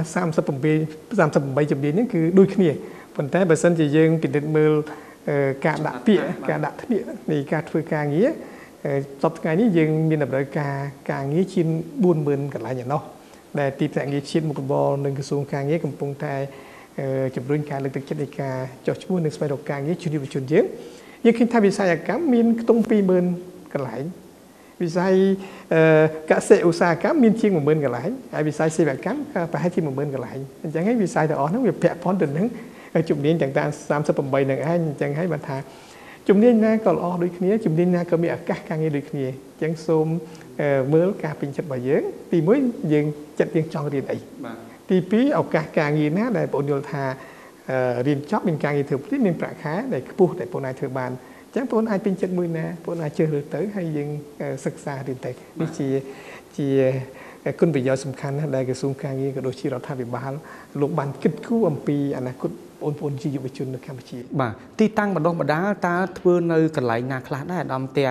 37 38ជំនាញនេះគឺដូចគ្នាប៉ុន្តែបើសិនជាយើងពិនិត្យមើលការដាក់ពាក្យការដាក់ធ្នាក់នៃការធ្វើការងារសប្តាហ៍នេះយើងមានតម្រូវការការងារជាង40000កន្លែងឯណោះដែលទីផ្សារងារជាតិមុខរបរនិងក្រសួងការងារកំពុងតែជំរុញការលើកទឹកចិត្តនៃការចុះឈ្មោះនិងស្វែងរកការងារជួយយុវជនយើងយើងឃើញថាវិស័យកម្មមានខ្ទង់20000កន្លែងវិស័យកសិឧស្សាហកម្មមានជាង10000កន្លែងហើយវិស័យសេវាកម្មក៏ប្រហែលជា10000កន្លែងអញ្ចឹងហើយវិស័យទាំងអស់ហ្នឹងវាពាក់ព័ន្ធទៅនឹងជំនាញទាំងតាម38នឹងឯងអញ្ចឹងហើយបើថាជំនាញណាក៏ល្អដូចគ្នាជំនាញណាក៏មានឱកាសការងារដូចគ្នាអញ្ចឹងសូមមើលការពេញចិត្តរបស់យើងទីមួយយើងចិត្តយើងចង់រៀនអីទីពីរឱកាសការងារណាដែលបងប្អូនយល់ថារៀនចប់មានការងារធ្វើទៀតមានប្រាក់ខែដែលខ្ពស់ដែលបងប្អូនអាចធ្វើបានអញ្ចឹងបងប្អូនអាចពេញចិត្តមួយណាបងប្អូនអាចជ្រើសរើសទៅហើយយើងសិក្សារៀនទៅនេះជាជាគុណប្រយោជន៍សំខាន់ណាស់ដែលក្រសួងការងារក៏ដូចជារដ្ឋាភិបាលលោកបានគិតគូរអំពីអនាគតបងប្អូនជាយុវជននៅកម្ពុជាបាទទីតាំងបណ្ដុះបណ្ដាលតើធ្វើនៅកន្លែងណាខ្លះដែរអាដាមទាំង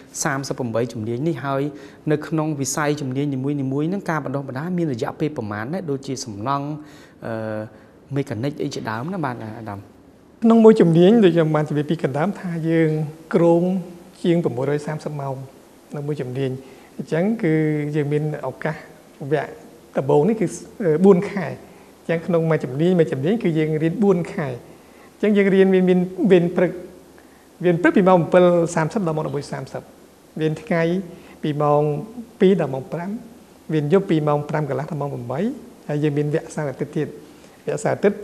38ជំនាញនេះហើយនៅក្នុងវិស័យជំនាញនីមួយៗហ្នឹងការបណ្ដុះបណ្ដាលមានរយៈពេលប្រមាណដែរដូចជាសំណង់អឺមេកានិកអីជាដើមណាបាទអាដាមក្នុងមួយជំនាញដូចខ្ញុំបានជម្រាបពីកណ្ដាលថាយើងក្រុងជាង630ម៉ោងនៅមួយជំនាញអញ្ចឹងគឺយើងមានឱកាសវគ្គដំបូងនេះគឺ4ខែអញ្ចឹងក្នុងមួយជំនាញមួយជំនាញគឺយើងរៀន4ខែអញ្ចឹងយើងរៀនមានមានវេនព្រឹកវេនព្រឹកពីម៉ោង7:30ដល់ម៉ោង11:30វេនថ្ងៃពីម៉ោង2ដល់ម៉ោង5វេនយប់ពីម៉ោង5កន្លះដល់ម៉ោង8ហើយយើងមានវគ្គសៅរ៍អាទិត្យទៀតវគ្គសៅរ៍អាទិត្យព្រឹក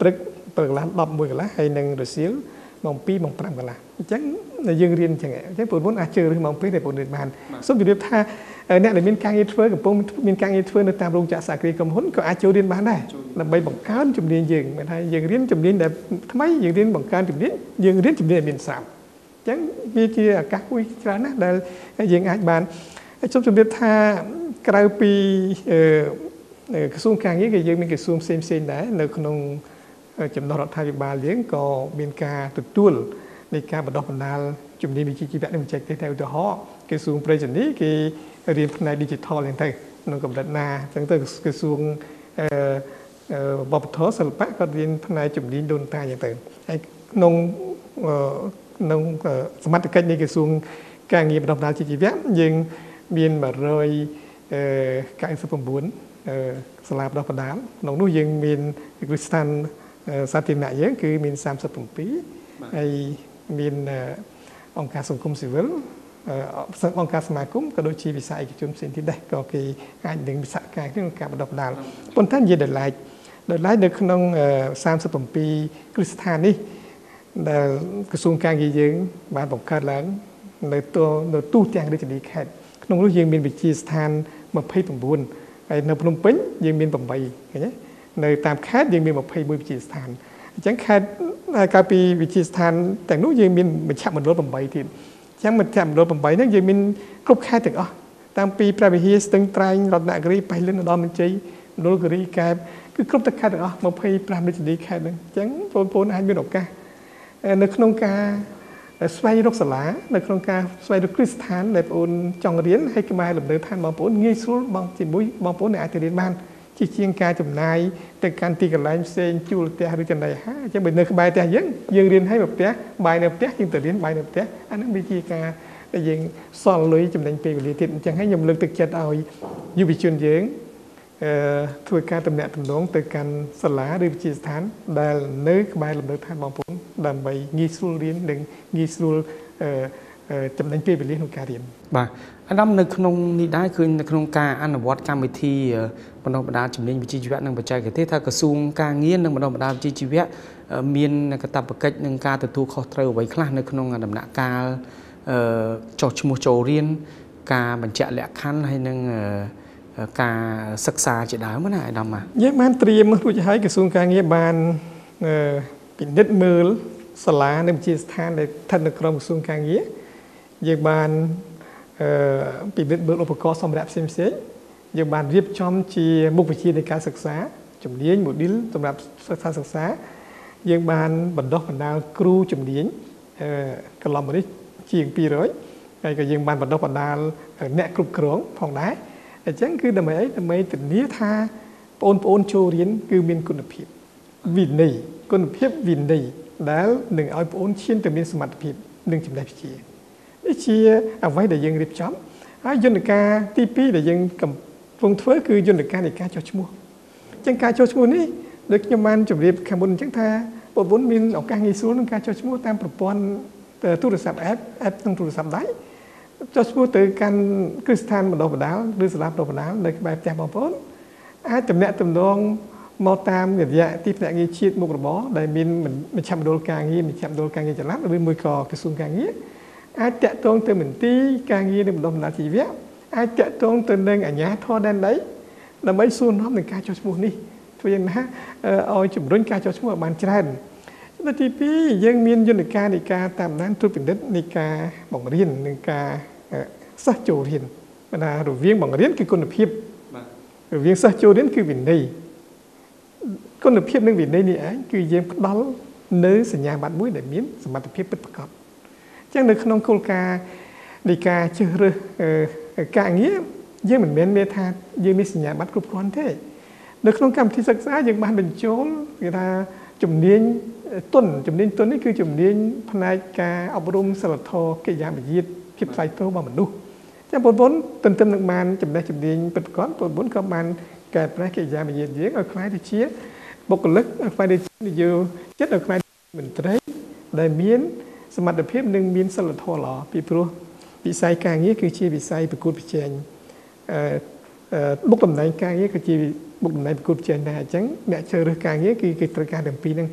เปิดร้านดับมือกันละให้หนึ่งรถซิลมองปีมองปรำกันละจังยืนเรียนจังไงจังปวดม้วนอาเจอหรือมองปีในปวดเดือดมันส้มอยู่เดียบท่าเนี่ยในมินกางอีทเฟอร์กับปงมินกางอีทเฟอร์ในตามโรงจ่าสากรีกรมหุ่นก็อาเจอเรียนบ้านได้แล้วใบบังการจุ่มเรียนยืงไม่ได้ยืงเรียนจุ่มเรียนแต่ทำไมยืงเรียนบังการจุ่มเรียนยืงเรียนจุ่มเรียนมินสามจังมีเกี่ยกับคุยกันนะแต่ยืงอาจบานส้มจุ่มเรียบท่ากลายปีกระทรวงการนี้ก็ยังมีกระทรวงเซมเซนได้ในขนมจำนวนรัฐบาลเลี้ยงก็มีการตุ่ตุ้นในการบรรดาบรรดาจุดนี้มีจีแบบนี้มันจะได้แต่ห่อกระทรวงประชานี้ก็เรียนในดิจิทัลอย่างไรนกับดัชนาตั้งแต่กระทรวงบปทศิลปะก็เรียนในจุดนี้โดนตายอย่างไรไอ้นงนงสมัติกันในกระทรวงการเงินบรรดาบรรดาจีแบบยังมีมาเลยการสมบูรณ์สลาบดอกประดามน้องนู้ยังมีกฤษณาสาธิตไหนเยอะคือมีสามสิบปีไอ้มีองค์การสังคมสิวิลองค์การสมาคมก็โดยชีวิสัยกิจจุมสิ่งที่ได้ก็คืองานดึงวิสาการที่องค์การดอกประดามปนท่านยืนเดินไล่เดินไล่เด็กน้องสามสิบปีกฤษณานี่แต่กระทรวงการเงินบ้านผมคาดหลังในตัวในตู้แจงได้จะดีแค่น้องรู้ยังมีวิจิสถานมาเพ่ผมบุญในพนมเป้งยังมีแบบใบอย่างนี้ในตามแคดยังมีแบบเพย์มือวิจิตรสถานจังแคดการปีวิจิตรสถานแต่นู้ยังมีมันชับมันรถแบบใบที่จังมันชับรถแบบใบนั่นยังมีครบแคดถึงอ๋อตามปีประวิฮิสตึงไตรรถนักรีไปเล่นดอมมันใจโนกรีแคบคือครบตะแคดถึงอ๋อมาเพย์ปรามได้จะดีแคดนึงจังโปนโปนอันเป็นดอกกาในขนมกาสวายรกสลาในโครงการสวายรกคริสถานในปนจองเรียนให้กมาหลบเดินทางบางปนงี้สู้บางจิบุยบางปนในอาทิตย์เรียนบ้านที่เชียงกาจำนายแต่การตีกันไลน์เซนจูเตะหรือจันใดฮะจะเป็นเนื้อใบแต่ยังยังเรียนให้แบบเตะใบเนื้อเตะยังแต่เรียนใบเนื้อเตะอันนั้นวิธีการแต่ยังสอนเลยจำนวนปีบริเวณจังให้ยมเลือกตึกจัดเอาอยู่วิจุนยังทุกการตำแหน่งตำแหน่งตึกการสลาหรือวิจิตรสถานได้เนื้อใบหลบเดินทางบางปนดันใบงี้สู้เรียนหนึ่งงี้สู้จำนวนปีเป็นเรื่องของการเรียนบ่าอันดับหนึ่งขนมนี้ได้คือในขนมการอันวัดการวิธีบรรดาบรรดาจำนวนวิจิตรวิทย์นั่งปัจจัยกับที่ถ้ากระทรวงการเงินนั่งบรรดาบรรดาวิจิตรวิทย์มีนกระตับประกันหนึ่งการตัวข้อเตอไว้คลาในขนมดำหนักการจดชมโจเรียนการบรรจัยแหลกขั้นให้หนึ่งการศึกษาจะได้เมื่อไหร่ดำมาเยอะมากเตรียมผู้จะให้กระทรวงการเงินบานปิดเด็ดมือสลาในวิจิตรสถานในท่านกรมกระทรวงการเงินเยี่ยมบานปีเบิร์ดอุปกรณ์สำหรับเซมเซ่ยังบานเรียบชอมชีมุกวิธีในการศึกษาจุ่มเลี้ยงบุตรดิลสำหรับการศึกษายังบานบรรดาบรรดาครูจุ่มเลี้ยงกระลำมันได้เชียงปีร้อยไอ้ก็ยังบานบรรดาบรรดาแนะกรุบกรองผ่องได้ไอ้จังคือทำไมทำไมถึงนี้ท่าปนปนโชเรียนคือมีคุณภาพวินนี่คุณภาพวินนี่แล้วหนึ่งเอาปนเช่นแต่มีสมรรถภาพหนึ่งจุ่มได้พิจิตรนี่เชียเอาไว้แต่ยังรีบจำยนต์การที่ปีแต่ยังกับฟงเฟ้อคือยนต์การในการโจชมัวจังการโจชมัวนี่โดยยมันจุดเรียบขบวนจังท่าปนบนมินออกการงิสูนการโจชมัวตามประปอนโทรศัพท์แอปแอปต้องโทรศัพท์ได้โจชมัวtừการคริสตานมาดอกดาวหรือสลับดอกดาวในแบบแจกบอลปนอาจจะแนะจำลองมอตามอย่างเงี้ยที่แปลงงี้ชีดมุกระบอได้มินมันมันชำโดนการงี้มันชำโดนการงี้จะรับหรือมือกอกระทรวงการงี้อาจจะตรงตัวเหมือนที่การเงินในบรรดาชีวิตอาจจะตรงตัวหนึ่งอันนี้ทอดันได้เราไม่ส่วนน้อมในการโจชมูนี่ตัวอย่างนะเอาจุดรุ่นการโจชมูบานจันนาทีพี่ยังมียนต์การในการตามนั้นทุกเป็นเด็ดในการบอกเรียนในการสัจโจเรียนเวลาเราเวียงบอกเรียนคือคุณภาพเราเวียงสัจโจเรียนคือวินนี่คุณภาพหนึ่งวินนี่นี่ไอ้คือยังดัลเนื้อสัญญาบัตรมุ้ยได้มีสมรรถภาพเป็นประกอบจังในขนมโคลกาในการเชื่อการเงี้ยยังเหมือนเมนเมธายังมีสัญญาบัตรกรุบกรอนเท่ในขนมกรรมที่ศึกษายังบ้านเป็นโจลเวลาจุ่มเนียนต้นจุ่มเนียนต้นนี่คือจุ่มเนียนพนักการอบรมสลัดทอเกี่ยามยีดพิบไซโตบางมันดูจังปนปนเติมเติมหนึ่งมันจุ่มได้จุ่มเนียนเป็นก้อนปนปนก็มันแก่พนักเกี่ยามยีดเยอะเอาคล้ายที่เชี่ยบกลึกเอาคล้ายที่เยอะจัดเอาคล้ายเหมือนเตยได้เมียนสมรรถภาพหนึ่งมีนสลัดทอหล่อปีพรุวิสัยการนี้คือชีวิสัยประกุฎพิเชนบุกตำแหน่งการนี้คือชีบุกตำแหน่งประกุฎพิเชนได้จังเนี่ยเชื่อเรื่องการนี้คือกิจการเดิมปีนึง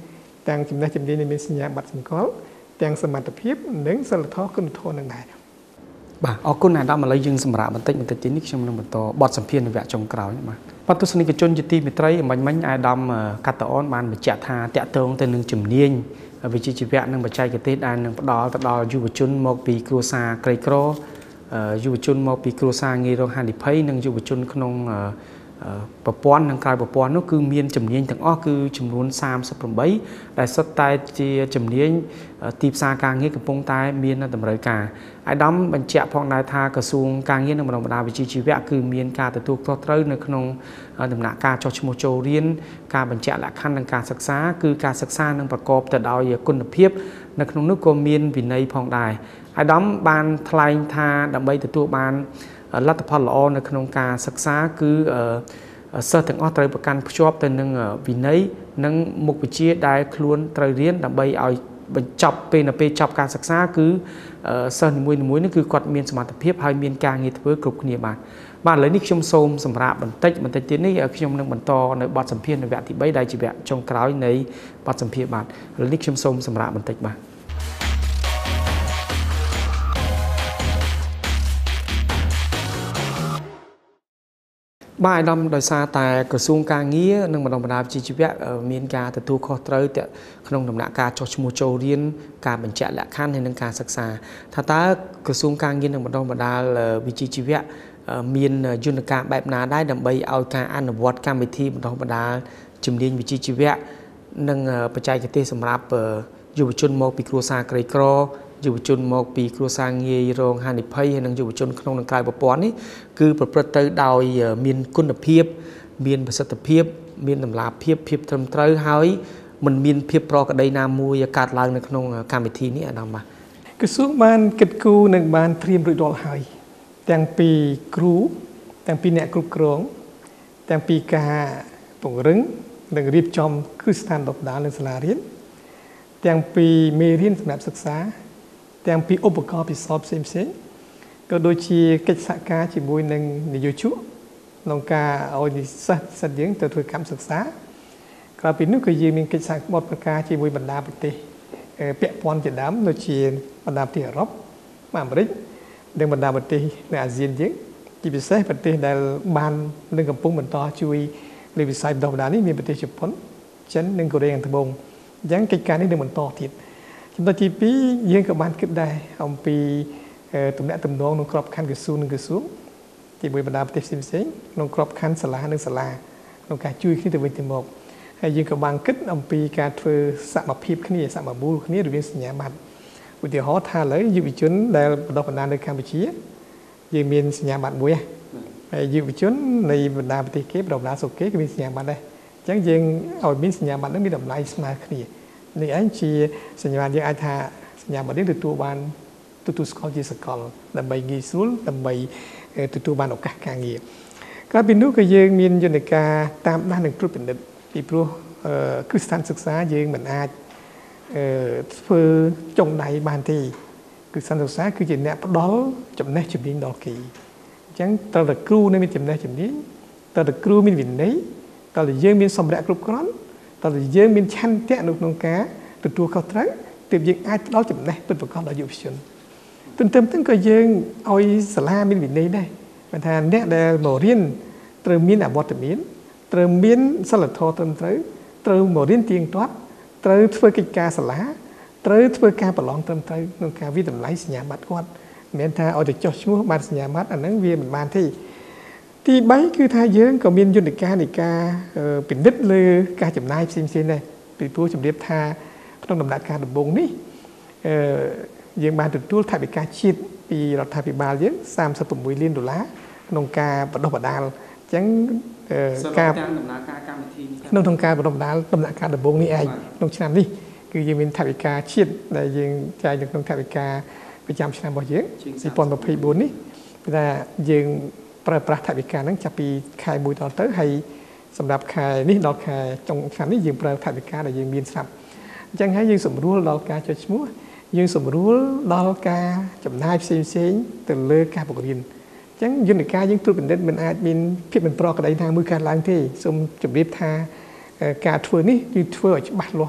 ទាំងចំណេះជំនាញនៃមានសញ្ញាបត្រសម្គាល់ទាំងសមត្ថភាពនិងសិលធម៌គុណធម៌នឹងដែរបាទអរគុណអាដាមឥឡូវយើងសម្រាប់បន្តិចបន្តិចទៀតនេះខ្ញុំនឹងបន្តបទសម្ភាសន៍នៅវគ្គចុងក្រោយបាទបទទស្សនិកជនជាទីមេត្រីមិញមិញអាដាមកាត់តអូនបានបញ្ជាក់ថាតាក់ទងទៅនឹងជំនាញវិជ្ជាជីវៈនិងបច្ចេកទេសដែលនឹងផ្ដល់ទៅដល់យុវជនមកពីគ្រួសារក្រីក្រយុវជនមកពីគ្រួសារងាយរងហានិភ័យនិងយុវជនក្នុងប្រព័ន្ធនិងក្រៅប្រព័ន្ធនោះគឺមានជំនាញទាំងអស់គឺចំនួនសាមសិបប្រាំបីដែលសុទ្ធតែជាជំនាញទីផ្សារការងារកំពុងតែមានតម្រូវការអាដាមបញ្ជាក់ផងដែរថាក្រសួងការងារនិងបណ្ដុះបណ្ដាលវិជ្ជាជីវៈគឺមានការទទួលខុសត្រូវនៅក្នុងដំណាក់កាលចុះឈ្មោះចូលរៀនការបញ្ជាក់លក្ខខណ្ឌនិងការសិក្សាគឺការសិក្សានឹងប្រកបទៅដោយគុណភាពនៅក្នុងនោះក៏មានវិន័យផងដែរអាដាមបានថ្លែងថាដើម្បីទទួលបានលទ្ធផលល្អនៅក្នុងការសិក្សាគឺសិស្សទាំងអស់ត្រូវប្រកាន់ភ្ជាប់ទៅនឹងវិន័យនិងមុខវិជ្ជាដែលខ្លួនត្រូវរៀនដើម្បីឲ្យបញ្ចប់ពេលនៅពេលចប់ការសិក្សាគឺសិស្សនីមួយៗនេះគឺគាត់មានសមត្ថភាពហើយមានការងារធ្វើគ្រប់គ្នាបាទបាទឥឡូវនេះខ្ញុំសូមសម្រាប់បន្តិចបន្តិចទៀតនេះខ្ញុំនឹងបន្តនៅបទសម្ភាសន៍នៅវគ្គទីបីដែលជាវគ្គចុងក្រោយនៃបទសម្ភាសន៍បាទឥឡូវនេះខ្ញុំសូមសម្រាប់បន្តិចបាទបាទអាដាមដោយសារតែក្រសួងការងារនិងបណ្ដុះបណ្ដាលវិជ្ជាជីវៈមានការទទួលខុសត្រូវក្នុងដំណាក់កាលចុះឈ្មោះចូលរៀនការបញ្ជាក់លក្ខខណ្ឌហើយនិងការសិក្សាថាតើក្រសួងការងារនិងបណ្ដុះបណ្ដាលវិជ្ជាជីវៈមានយន្តការបែបណាដែរដើម្បីឲ្យការអនុវត្តកម្មវិធីបណ្ដុះបណ្ដាលជំនាញវិជ្ជាជីវៈនិងបច្ចេកទេសសម្រាប់យុវជនមកពីគ្រួសារក្រីក្រយុវជនមកពីគ្រួសារងាយរងហានិភ័យហើយនិងយុវជនក្នុងនិងក្រៅប្រព័ន្ធនេះគឺប្រព្រឹត្តទៅដោយមានគុណភាពមានប្រសិទ្ធភាពមានតម្លាភាពភាពត្រឹមត្រូវហើយមិនមានភាពប្រក្រតីណាមួយកើតឡើងនៅក្នុងកម្មវិធីនេះអាដាមបាទក្រសួងបានគិតគូរនិងបានត្រៀមរួចរាល់ហើយទាំងពីគ្រូទាំងពីអ្នកគ្រប់គ្រងទាំងពីការពង្រឹងនិងរៀបចំគ្រឹះស្ថានបណ្ដុះបណ្ដាលនៅសាលារៀនទាំងពីមេរៀនសម្រាប់សិក្សាទាំងពីឧបករណ៍ពិសោធន៍ផ្សេងផ្សេងក៏ដូចជាកិច្ចសហការជាមួយនឹងនយោជកក្នុងការឲ្យនិស្សិតសិស្សយើងទៅធ្វើកម្មសិក្សាក្រៅពីនោះក៏យើងមានកិច្ចសហបទប្រការជាមួយបណ្ដាប្រទេសពាក់ព័ន្ធជាដើមដូចជាបណ្ដាប្រទេសអឺរ៉ុបអាមេរិកនិងបណ្ដាប្រទេសនៅអាស៊ានយើងជាពិសេសប្រទេសដែលបាននឹងកំពុងបន្តជួយលើវិស័យបណ្ដុះបណ្ដាលនេះមានប្រទេសជប៉ុនចិននិងកូរ៉េខាងត្បូងអញ្ចឹងកិច្ចការនេះនឹងបន្តទៀតចំណុចទីពីរយើងក៏បានគិតដែរអំពីទំនាក់ទំនងក្នុងក្របខ័ណ្ឌក្រសួងនិងក្រសួងជាមួយបណ្ដាប្រទេសផ្សេងៗក្នុងក្របខ័ណ្ឌសាលានិងសាលាក្នុងការជួយគ្នាទៅវិញទៅមកហើយយើងក៏បានគិតអំពីការធ្វើសមភាពគ្នាសមមូលគ្នារវាងសញ្ញាបត្រឧទាហរណ៍ថាឥឡូវយុវជនដែលបណ្ដុះបណ្ដាលនៅកម្ពុជាយើងមានសញ្ញាបត្រមួយហើយយុវជននៃបណ្ដាប្រទេសគេបណ្ដុះបណ្ដាលស្រុកគេក៏មានសញ្ញាបត្រដែរអញ្ចឹងយើងឲ្យមានសញ្ញាបត្រនឹងមានតម្លៃស្មើគ្នានេះឯងជាសញ្ញាបត្រយើងអាចថាសញ្ញាបត្រនេះទទួលបានទទួលស្គាល់ជាសកលដើម្បីងាយស្រួលដើម្បីទទួលបានឱកាសការងារក្រៅពីនោះក៏យើងមានយន្តការតាមដាននិងត្រួតពិនិត្យពីព្រោះគ្រឹះស្ថានសិក្សាយើងមិនអាចធ្វើចុងដៃបានទេគ្រឹះស្ថានសិក្សាគឺជាអ្នកផ្ដល់ចំណេះជំនាញដល់គេអញ្ចឹងត្រូវតែគ្រូនៅមានចំណេះជំនាញត្រូវតែគ្រូមានវិន័យត្រូវតែយើងមានសម្ភារៈគ្រប់គ្រាន់ត្រូវតែយើងមានឆន្ទៈនៅក្នុងការទទួលខុសត្រូវទើបយើងអាចផ្ដល់ចំណេះពិតប្រាកដដល់យុវជនទន្ទឹមទាំងក៏យើងឲ្យសាលាមានវិន័យដែរបើថាអ្នកដែលមករៀនត្រូវមានអវត្តមានត្រូវមានសិលធម៌ត្រឹមត្រូវត្រូវមករៀនទៀងទាត់ត្រូវធ្វើកិច្ចការសាលាត្រូវធ្វើការប្រឡងត្រឹមត្រូវក្នុងការវិតម្លៃសញ្ញាបត្រគាត់មិនមែនថាឲ្យទៅចុះឈ្មោះបានសញ្ញាបត្រអាហ្នឹងវាមិនបានទេទីបីគឺថាយើងក៏មានយន្តការនៃការពិនិត្យលើការចំណាយផ្សេងៗដែរពីព្រោះជំរាបថាក្នុងដំណាក់កាលដំបូងនេះអឺយើងបានទទួលថវិកាជាតិពីរដ្ឋាភិបាលយើងសាមសិបប្រាំមួយលានដុល្លារក្នុងការបណ្ដុះបណ្ដាលអញ្ចឹងការដំណើរការកម្មវិធីក្នុងក្នុងការបណ្ដុះបណ្ដាលដំណាក់កាលដំបូងនេះឯងក្នុងឆ្នាំនេះគឺយើងមានថវិកាជាតិដែលយើងចែកនៅក្នុងថវិកាប្រចាំឆ្នាំរបស់យើងពីរពាន់ยี่สิบสี่នេះថាយើងប្រើប្រាស់ថវិកាហ្នឹងចាប់ពីខែមួយដល់ទៅហើយសម្រាប់ខែនេះដល់ខែចុងឆ្នាំនេះយើងប្រើថវិកាដែលយើងមានស្រាប់អញ្ចឹងហើយយើងសម្រួលដល់ការចុះឈ្មោះយើងសម្រួលដល់ការចំណាយផ្សេងផ្សេងទៅលើការបង្រៀនអញ្ចឹងយន្តការយើងត្រួតពិនិត្យមិនអាចមានភាពមិនប្រក្រតីណាមួយកើតឡើងទេសូមជម្រាបថាការធ្វើនេះគឺធ្វើឲ្យច្បាស់លាស់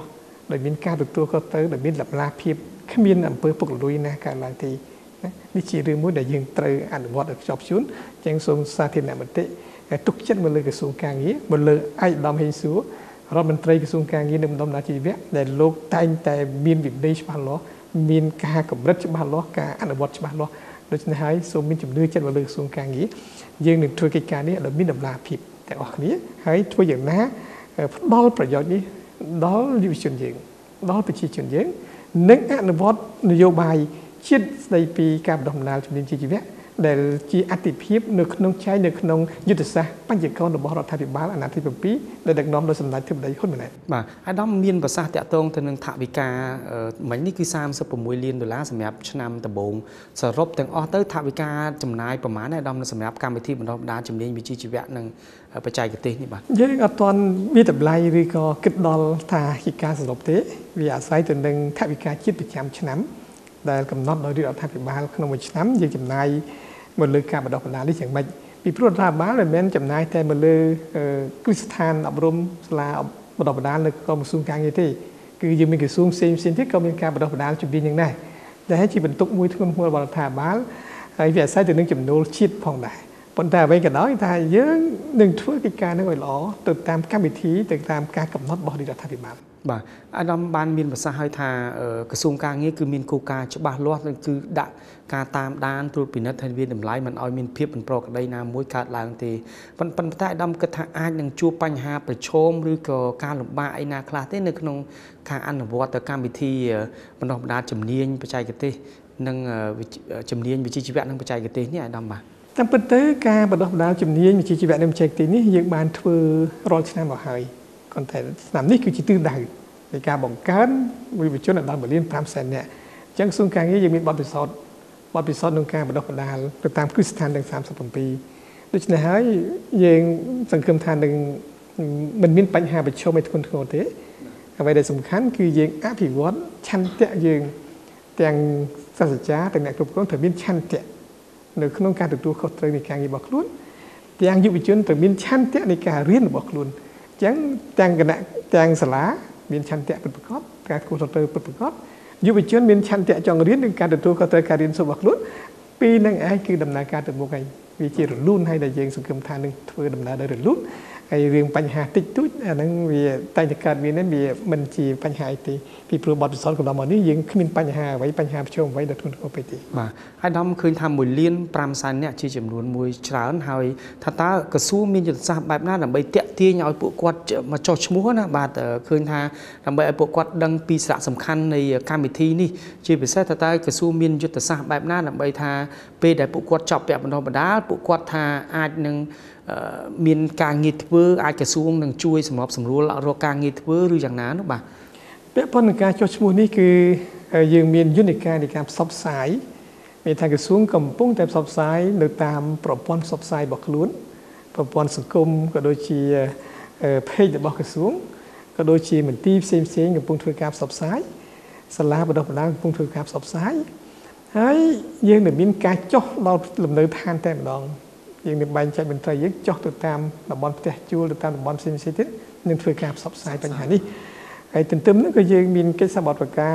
โดยมีการตัวตัวก็เตอร์โดยมีหลับลาเพียบขมิ้นอำเภอปกลุยนะการบางทีนี่ชีเรื่องมุ่งแต่ยังเตออันวัดจอบชุนยังทรงสาธิตมันเตะทุกเช่นมันเลยกระทรวงการงี้มันเลยไอ้ดำเฮซูเรามันเตยกระทรวงการงี้หนึ่งดำนาชีวิตแต่โลกใต้แต่มีนวิบได้ฉบับล้อมีนกากับรัฐฉบับล้อกาอันวัดฉบับล้อโดยเฉพาะทรงมีจุดเนื้อเช่นมันเลยกระทรวงการงี้ยังหนึ่งธุรกิจการนี้เรามีดำลาผิดแต่ออกนี้ให้ช่วยอย่างน้าดอลประโยชน์นี้ดอลดิวิชันยิงดอลไปชี้จุดยิงนึกอันวัดนโยบายเช่นในปีการดำเนินจุดนี้ชีวิตแต่จีอติพิบนึกนงใช้นึกนงยุทธศาสตร์ปัญญาการระบบรัฐบาลอนาคตปีแต่เด็กน้องโดยสำนักที่ใดคนไหนบ่าไอ้ดอมมีนภาษาเตะตรงแต่หนึ่งถาวิกาเหมือนนี่คือสามสิบปุ่มวยเรียนดอลลาร์สมัยชนามตะบงสรุปแต่ออเตอร์ถาวิกาจำนายประมาณไอ้ดอมในสมัยการไปที่บรรดาดาจำเนียนวิจิชีวิตหนึ่งปัจจัยกตินี่บ่าเยอะตอนวิตาไลหรือก็กึศดอลถาวิกาสรุปเตะวิอาศัยตัวหนึ่งถาวิกาคิดประจำชนามแต่กำหนดโดยรัฐบาลขนมชนามยังจำนายมันเลยการบรรดาบรรดาที่อย่างไรมีผู้รับบ้านเลยแม้จำนายแต่มันเลยกฤษฐานอบรมสลาบรรดาบรรดาเลยก็มาสูงกลางอย่างที่คือยังมีกี่สูงเซนเซนที่ก็มีการบรรดาบรรดาจุดบินอย่างไรแต่ให้จีบรรทุกมวยทุกคนหัวบรรดาบ้านไอ้เวียดไซต์ตัวนึงจำนวนชิดพองได้ผลแต่ไปกันน้อยแต่เยอะหนึ่งทั่วกิจการในวันล้อติดตามการวิธีติดตามการกำหนดบริษัทรัฐบาลบ่าอันนั้นบ้านมีนภาษาไทยทากระทรวงการงี้คือมีนโครงการฉบับล้วนคือดะการตามด้านตรวจปินัทเวียนดำไลมันเอามีนเพียบเป็นโปรกได้นามวยขาดลางทีปันปันแต่ดำกระทาอาจยังจูปัญหาประชมหรือก็การหลบบ้าไอนาคลาเต้ในขนมการอันวัตการวิธีบรรดาบรรดาจำเนียนปัจจัยกตินั่งจำเนียนวิจิชีวิตนั่งปัจจัยกตินี่ดำบ่าตั้งแต่เตอการบรรดาบรรดาจำเนียนวิจิชีวิตนั่งปัจจัยกตินี่ยังบานทัวรอชนะมาหายก่อนแต่สนามนี้คือจิตตื้นได้ในการบ่งการวิวิจุนดันบริเวณพรามเซนเนี่ยจังส่วนกลางนี้ยังมีบอลปิซอดบอลปิซอดตรงกลางบรรดาบรรดาตามคริสตานดังสามสิบปีโดยเฉพาะยังสังคมทานหนึ่งมันมีปัญหาไปโชว์ไม่ทุนทุนเตะอะไรได้สำคัญคือยังอภิวัตชันเตะยังแต่งศาสนาแต่งเนี่ยกลุ่มต้องถือมีชันเตะในขนมการตัวตัวเขาเตยในการยี่บอกลุ้นแต่ยังยุวิจุนถือมีชันเตะในการเรียนบอกลุ้นจังแต่งกันเนี่ยแต่งสลามีชันเตะเป็นประกอบการกูตัวเป็นประกอบยุวิชนมีชันเตะจองเรียนในการตัวก็ตัวการเรียนสบักลุ่นปีนั่งไอ้คือดำเนินการตัวบุกไอ้วิจิตรลุ่นให้ได้ยังสังคมทางหนึ่งเพื่อดำเนินได้รุ่นไอ้เรื่องปัญหาติดตุ้ยอันนั้นวิใต้การวินั้นวิมันจีปัญหาตีปีปลูบอดสอนของเราหมดนี้ยังมีปัญหาไว้ปัญหาชมไว้ดัดทุนเขาไปตีมาไอ้ดำเคยทำมวยเลี้ยนปรามซันเนี่ยชื่อจำนวนมวยฉลาดหายถ้าตากระสู้มีจุดสาบแบบนั้นแบบเตะที่เอาปวดกวดมาจอชมัวนะบาดเคยทาทำแบบปวดกวดดังปีศาจสำคัญในการวิธีนี่ชื่อเป็นเส้นถ้าตากระสู้มีจุดสาบแบบนั้นแบบทาเปได้ปวดกวดจับแบบมันธรรมดาปวดกวดทาอาจหนึ่งมีการงิดเวอร์อาจจะสูงหนึ่งช่วยสำหรับสำรวจเราการงิดเวอร์หรืออย่างนั้นหรือเปล่าเป๊ะพอหนึ่งการจดชั่วโมงนี้คือยังมียุนิการในการซับสายมีทางกระทรวงกำปุ้งแต่ซับสายโดยตามปรบปอนซับสายบอกล้วนปรบปอนสังคมก็โดยชีเพจบอกกระทรวงก็โดยชีเหมือนตีเซมเซงกับปุ้งถือการซับสายสลาบดอกบดาปุ้งถือการซับสายให้ยังหนึ่งมีการจ่อเราลำเนินทานแต่ดองยังในใบใจเป็นใจยึดจ่อตัวตามดับบอลเตะจูตัวตามดับบอลเซนซิทิฟหนึ่งถือการซับสายปัญหานี้ไอ้ตึมตึมนั่นก็ยังมีcáiสมบัติปากกา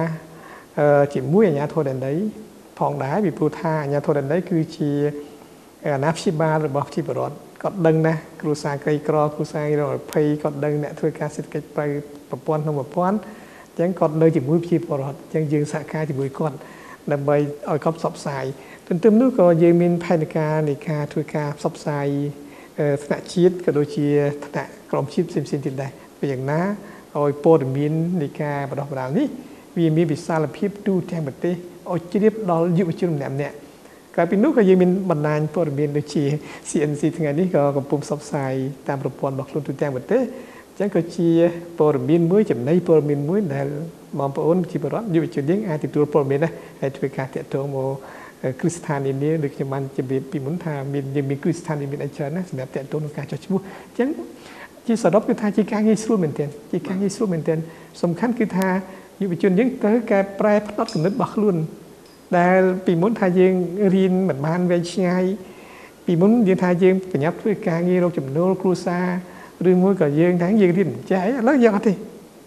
chỉ mũi ở nhà thôi đến đấy phòng đá bị phù tha nhà thôi đến đấy cứ chỉ nắp xi ba rồi bọc xi bờ rọt còn đằng nè cù sa cây cò cù sa rồi phay còn đằng nè thôi cá xịt cái phay bờ pon không bờ pon chẳng còn nơi chỉ mũi xi bờ rọt chẳng dừng xả ca chỉ mũi con làm bay ở cọp sập sàiตึมตึมนั่นก็ยังมีภายในการในการthôi cá sập sàiถนัดชีสก็โดยชีถนัดกลมชีสซิมซินติดได้เป็นอย่างนั้นโอ้ยโปรดมีนในการประดับประดานี้วีมีวิสาลพิบดูแทงแบบนี้โอ้ยจีบดอลยุบจุ่มแหนมเนี่ยกลายเป็นนู้ก็ยังมีบรรดาโปรดมีนโดยชีซีเอ็นซีทั้งนี้ก็กับปุ่มซับไซตามระบบบอกลงตัวแทงแบบนี้จังก็ชีโปรดมีนมือจับในโปรดมีนมือแต่มองโปรดชีบรอดยุบจุดยิ่งอาติดตัวโปรดมีนนะไอ้ตัวการเตะตัวโมคริสตานอินเดียหรือจะมันจะเป็นปีมุนทามียังมีคริสตานอินเดียเชิญนะสำหรับเตะตัวในการจัดชิบุจังจีสอบคือทาจีการยิ่งสู้เหมือนเดิมจีการยิ่งสู้เหมือนเดิมสำคัญคือทาอยู่ปัจจุบันยังเตอแกแปรพัฒน์กำเนิดบักลุ่นแต่ปีมุนทายังเรียนเหมือนบ้านเวชไงปีมุนยังทายังปัญญาด้วยการยิ่งเราจำโนครูซาหรือมวยก็ยังทั้งยังเรียนใจแล้วยังอะไร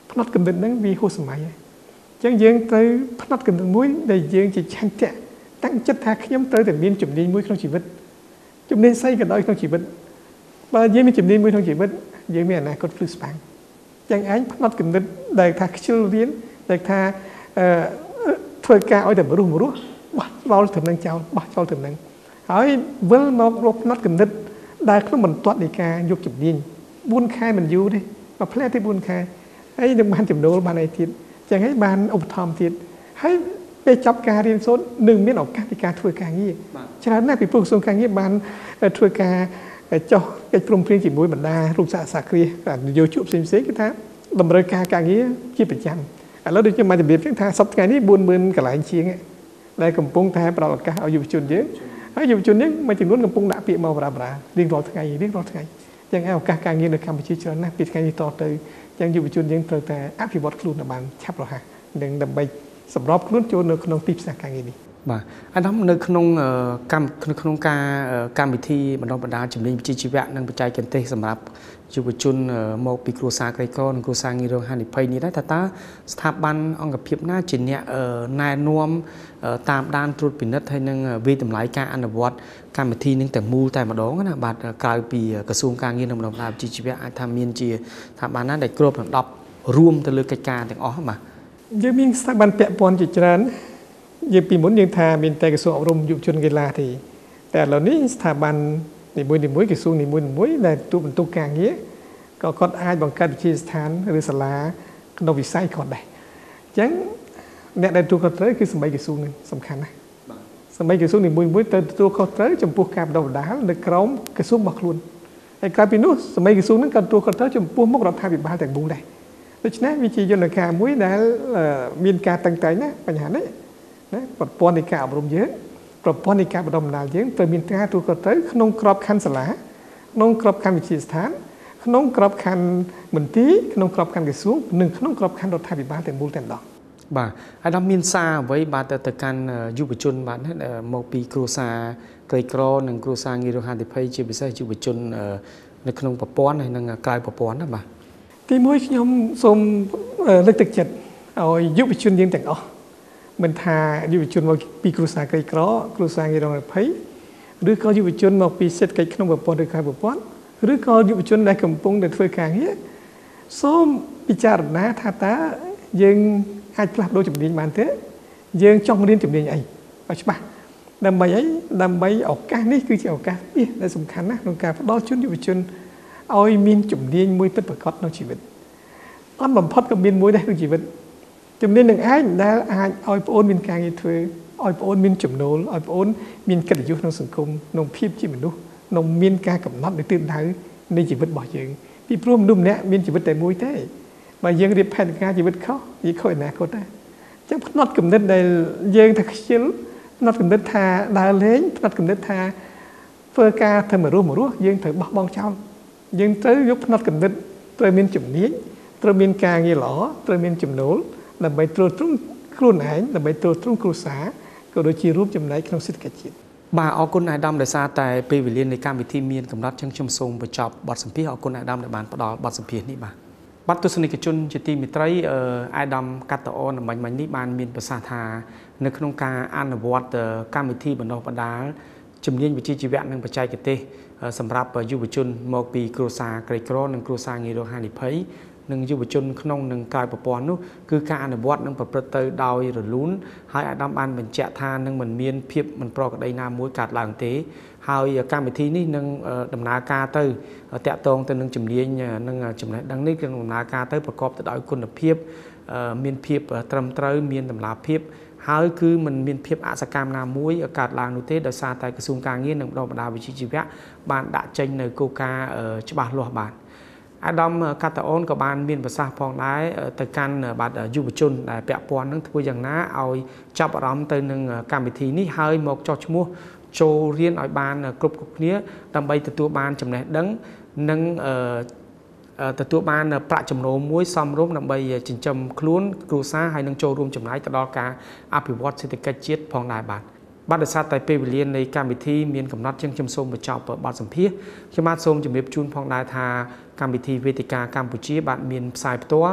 ផ្នត់កំណត់ហ្នឹងវាហួសសម័យអញ្ចឹងយើងត្រូវផ្នត់កំណត់មួយដែលយើងជាឆន្ទៈតាំងចិត្តថាខ្ញុំត្រូវតែមានជំនាញមួយក្នុងជីវិតជំនាញស្អីក៏ដោយក្នុងជីវិតបើយើងមានជំនាញមួយក្នុងជីវិតយើងមានអនាគតភ្លឺស្វាងយ៉ាងឯងផ្នត់កំណត់ដែលថាខ្ជិលរៀនដែលថាអឺធ្វើការឲ្យតែមរុះមរុះបោះចោលទៅនឹងចោលបោះចោលទៅនឹងហើយវិលមករកផ្នត់កំណត់ដែលក្នុងបន្ទាត់នៃការយកជំនាញបួនខែមិនយូរទេមកផ្លែទីបួនខែហើយនឹងបានចំណូលបានអីទៀតចឹងហើយបានឧបត្ថម្ភទៀតហើយពេលចប់ការរៀនសូត្រនឹងមានឱកាសនៃការធ្វើការងារច្រើនណាស់ពីព្រោះក្រសួងការងារបានធ្វើការចោះកិច្ចព្រមព្រៀងជាមួយបណ្ដារូបសហសហគ្រាសនយោជកផ្សេងៗគឺថាតម្រូវការការងារជាប្រចាំឥឡូវដូចខ្ញុំមកជម្រាបថាសប្តាហ៍នេះបួនម៉ឺនកន្លែងជាងដែលកំពុងតែផ្ដល់ឱកាសឲ្យយុវជនយើងហើយយុវជនយើងមួយចំនួនកំពុងដាក់ពាក្យមកបរាបរារៀងរាល់ថ្ងៃរៀងរាល់ថ្ងៃចឹងហើយឱកាសការងារនៅកម្ពុជាច្រើនណាស់ពីថ្ងៃនេះតទៅចឹងយុវជនយើងត្រូវតែអភិវឌ្ឍខ្លួនឲ្យបានឆាប់រហ័សនិងដើម្បីសម្របខ្លួនចូលនៅក្នុងទីផ្សារការងារនេះបាទអាដាមនៅក្នុងកម្មក្នុងការកម្មវិធីបណ្ដុះបណ្ដាលជំនាញវិជ្ជាជីវៈនិងបច្ចេកទេសសម្រាប់យុវជនមកពីគ្រួសារក្រីក្រនិងគ្រួសារងាយរងហានិភ័យនេះដែរតើតើស្ថាប័នអង្គភាពណាជាអ្នកណែនាំតាមដានត្រួតពិនិត្យហើយនឹងវិតម្លៃការអនុវត្តកម្មវិធីនឹងទាំងមូលតែម្ដងណាបាទក្រៅពីក្រសួងការងារនិងបណ្ដុះបណ្ដាលវិជ្ជាជីវៈអាចថាមានជាស្ថាប័នណាដែលគ្របដណ្ដប់រួមទៅលើកិច្ចការទាំងអស់បាទយើងមានស្ថាប័នពាក់ព័ន្ធជាច្រើនយើងពីមុនយើងថាមានតែក្រសួងអប់រំយុវជនកីឡាទេតែឥឡូវនេះស្ថាប័ននីមួយៗក្រសួងនីមួយៗដែលទូបន្ទុកការងារក៏គាត់អាចបង្កើតវិទ្យាស្ថានឬសាលាក្នុងវិស័យគាត់ដែរអញ្ចឹងអ្នកដែលទទួលខុសត្រូវគឺសម្បីក្រសួងនឹងសំខាន់ណាស់សម្បីក្រសួងនីមួយៗទៅទទួលខុសត្រូវចំពោះការបណ្ដុះបណ្ដាលនៅក្រោមក្រសួងរបស់ខ្លួនហើយក្រៅពីនោះសម្បីក្រសួងនឹងក៏ទទួលខុសត្រូវចំពោះមុខរដ្ឋាភិបាលទាំងមូលដែរដូច្នេះវាជាយន្តការមួយដែលមានការតឹងតែងណាបញ្ហានេះណាប្រព័ន្ធនៃការអប់រំយើងប្រព័ន្ធនៃការបណ្ដុះបណ្ដាលយើងត្រូវមានការទូទៅក្នុងក្របខ័ណ្ឌសាលាក្នុងក្របខ័ណ្ឌវិទ្យាស្ថានក្នុងក្របខ័ណ្ឌមន្ទីរក្នុងក្របខ័ណ្ឌក្រសួងនិងក្នុងក្របខ័ណ្ឌរដ្ឋាភិបាលទាំងមូលទាំងដងបាទហើយដល់មានសារអ្វីបាទទៅកាន់យុវជនបាទមកពីគ្រួសារក្រីក្រនិងគ្រួសារងាយរងហានិភ័យជាពិសេសយុវជននៅក្នុងប្រព័ន្ធហើយនិងក្រៅប្រព័ន្ធណាបាទទីមួយខ្ញុំសូមលើកទឹកចិត្តឲ្យយុវជនយើងទាំងអស់មិនថាយុវជនមកពីគ្រួសារក្រីក្រគ្រួសារងាយរងហានិភ័យឬក៏យុវជនមកពីសេដ្ឋកិច្ចក្នុងប្រព័ន្ធឬក្រៅប្រព័ន្ធឬក៏យុវជនដែលកំពុងតែធ្វើការងារសូមពិចារណាថាតើយើងអាចផ្លាស់ប្ដូរជំនាញបានទេយើងចង់រៀនជំនាញអីឲ្យច្បាស់ដើម្បីអីដើម្បីឱកាសនេះគឺជាឱកាសនេះដែលសំខាន់ណាស់ក្នុងការផ្ដល់ជូនយុវជនឲ្យមានជំនាញមួយពិតប្រាកដក្នុងជីវិតអត់បំផុតក៏មានមួយដែរក្នុងជីវិតជំនាញនឹងឯងដែលអាចឲ្យប្អូនមានការងារធ្វើឲ្យប្អូនមានចំណូលឲ្យប្អូនមានកិត្តិយសក្នុងសង្គមក្នុងភាពជាមនុស្សក្នុងមានការកំណត់នៃទិសដៅនៃជីវិតរបស់យើងពីព្រោះមនុស្សម្នាក់មានជីវិតតែមួយទេបើយើងរៀបផែនការជីវិតខុសវាខុសអនាគតដែរអញ្ចឹងផ្នត់គំនិតដែលយើងថាខ្ជិលផ្នត់គំនិតថាដើរលេងផ្នត់គំនិតថាធ្វើការធ្វើមករស់មករស់យើងត្រូវបោះបង់ចោលយើងត្រូវយកផ្នត់គំនិតត្រូវមានជំនាញត្រូវមានការងារល្អត្រូវមានចំណូលដើម្បីទ្រទ្រង់ខ្លួនឯងដើម្បីទ្រទ្រង់គ្រួសារក៏ដូចជារួមចំណែកក្នុងសេដ្ឋកិច្ចជាតិបាទអរគុណអាយដាមដោយសារតែពេលវេលានៃកម្មវិធីមានកំណត់ចឹងខ្ញុំសូមបញ្ចប់បទសម្ភាសន៍អរគុណអាយដាមដែលបានផ្ដល់បទសម្ភាសន៍នេះបាទបាទទស្សនិកជនជាទីមេត្រីអាយដាមកាត់តអូនអំបញ្ញនេះបានមានប្រសាសន៍ថានៅក្នុងការអនុវត្តកម្មវិធីបណ្ដុះបណ្ដាលជំនាញវិជ្ជាជីវៈនិងបច្ចេកទេសសម្រាប់យុវជនមកពីគ្រួសារក្រីក្រនិងគ្រួសារងាយរងហានិភ័យនិងយុវជនក្នុងនិងក្រៅប្រព័ន្ធនោះគឺការអនុវត្តនឹងប្រព្រឹត្តទៅដោយរលូនហើយអាដាមបានបញ្ជាក់ថានឹងមិនមានភាពមិនប្រក្រតីណាមួយកើតឡើងទេហើយកម្មវិធីនេះនឹងដំណើរការទៅតាក់ទងទៅនឹងជំនាញនិងចំណេះដឹងនេះគឺដំណើរការទៅប្រកបទៅដោយគុណភាពមានភាពត្រឹមត្រូវមានតម្លាភាពហើយគឺមិនមានភាពអសកម្មណាមួយកើតឡើងនោះទេដោយសារតែក្រសួងការងារនិងបណ្ដុះបណ្ដាលវិជ្ជាជីវៈបានដាក់ចេញនៅគោលការណ៍ច្បាស់លាស់បាទអាដាមកាតាអូនក៏បានមានប្រសាសន៍ផងដែរទៅកាន់បាទយុវជនដែលពាក់ព័ន្ធនឹងធ្វើយ៉ាងណាឲ្យចាប់អារម្មណ៍ទៅនឹងកម្មវិធីនេះហើយមកចោះឈ្មោះចូលរៀនឲ្យបានគ្រប់គ្រប់គ្នាដើម្បីទទួលបានចំណេះដឹងនិងទទួលបានប្រាក់ចំណូលមួយសមរម្យដើម្បីចិញ្ចឹមខ្លួនគ្រួសារហើយនឹងចូលរួមចំណែកទៅដល់ការអភិវឌ្ឍសេដ្ឋកិច្ចជាតិផងដែរបាទបាទដោយសារតែពេលវេលានៃកម្មវិធីមានកំណត់ជាងខ្ញុំសូមបញ្ចប់បទសម្ភាសន៍ខ្ញុំបាទសូមជម្រាបជូនផងដែរថាកម្មវិធីវេទិកាកម្ពុជាបាទមានផ្សាយផ្ទាល់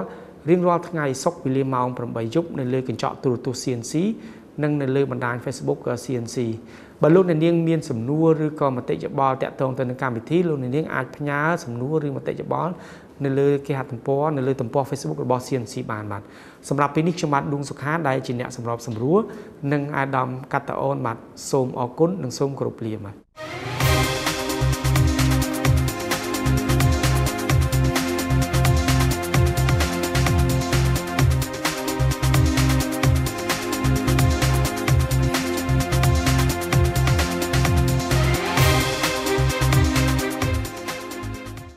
រៀងរាល់ថ្ងៃសុកវេលាម៉ោងប្រាំបីយប់នៅលើកញ្ចក់ទូរទស្សន៍ ซี เอ็น ซี និងនៅលើបណ្ដាញ Facebook ซี เอ็น ซี បើលោកអ្នកនាងមានសំណួរឬក៏មតិយោបល់តាក់ទងទៅនឹងកម្មវិធីលោកអ្នកនាងអាចផ្ញើសំណួរឬមតិយោបល់នៅលើគេហទំព័រនៅលើទំព័រ Facebook របស់ ซี เอ็น ซี បានបាទសម្រាប់ពេលនេះខ្ញុំបាទឌុងសុខាដែលជាអ្នកសម្របសម្រួលនិងអាដាមកាតាអូនបាទសូមអរគុណនិងសូមគោរពលាបាទ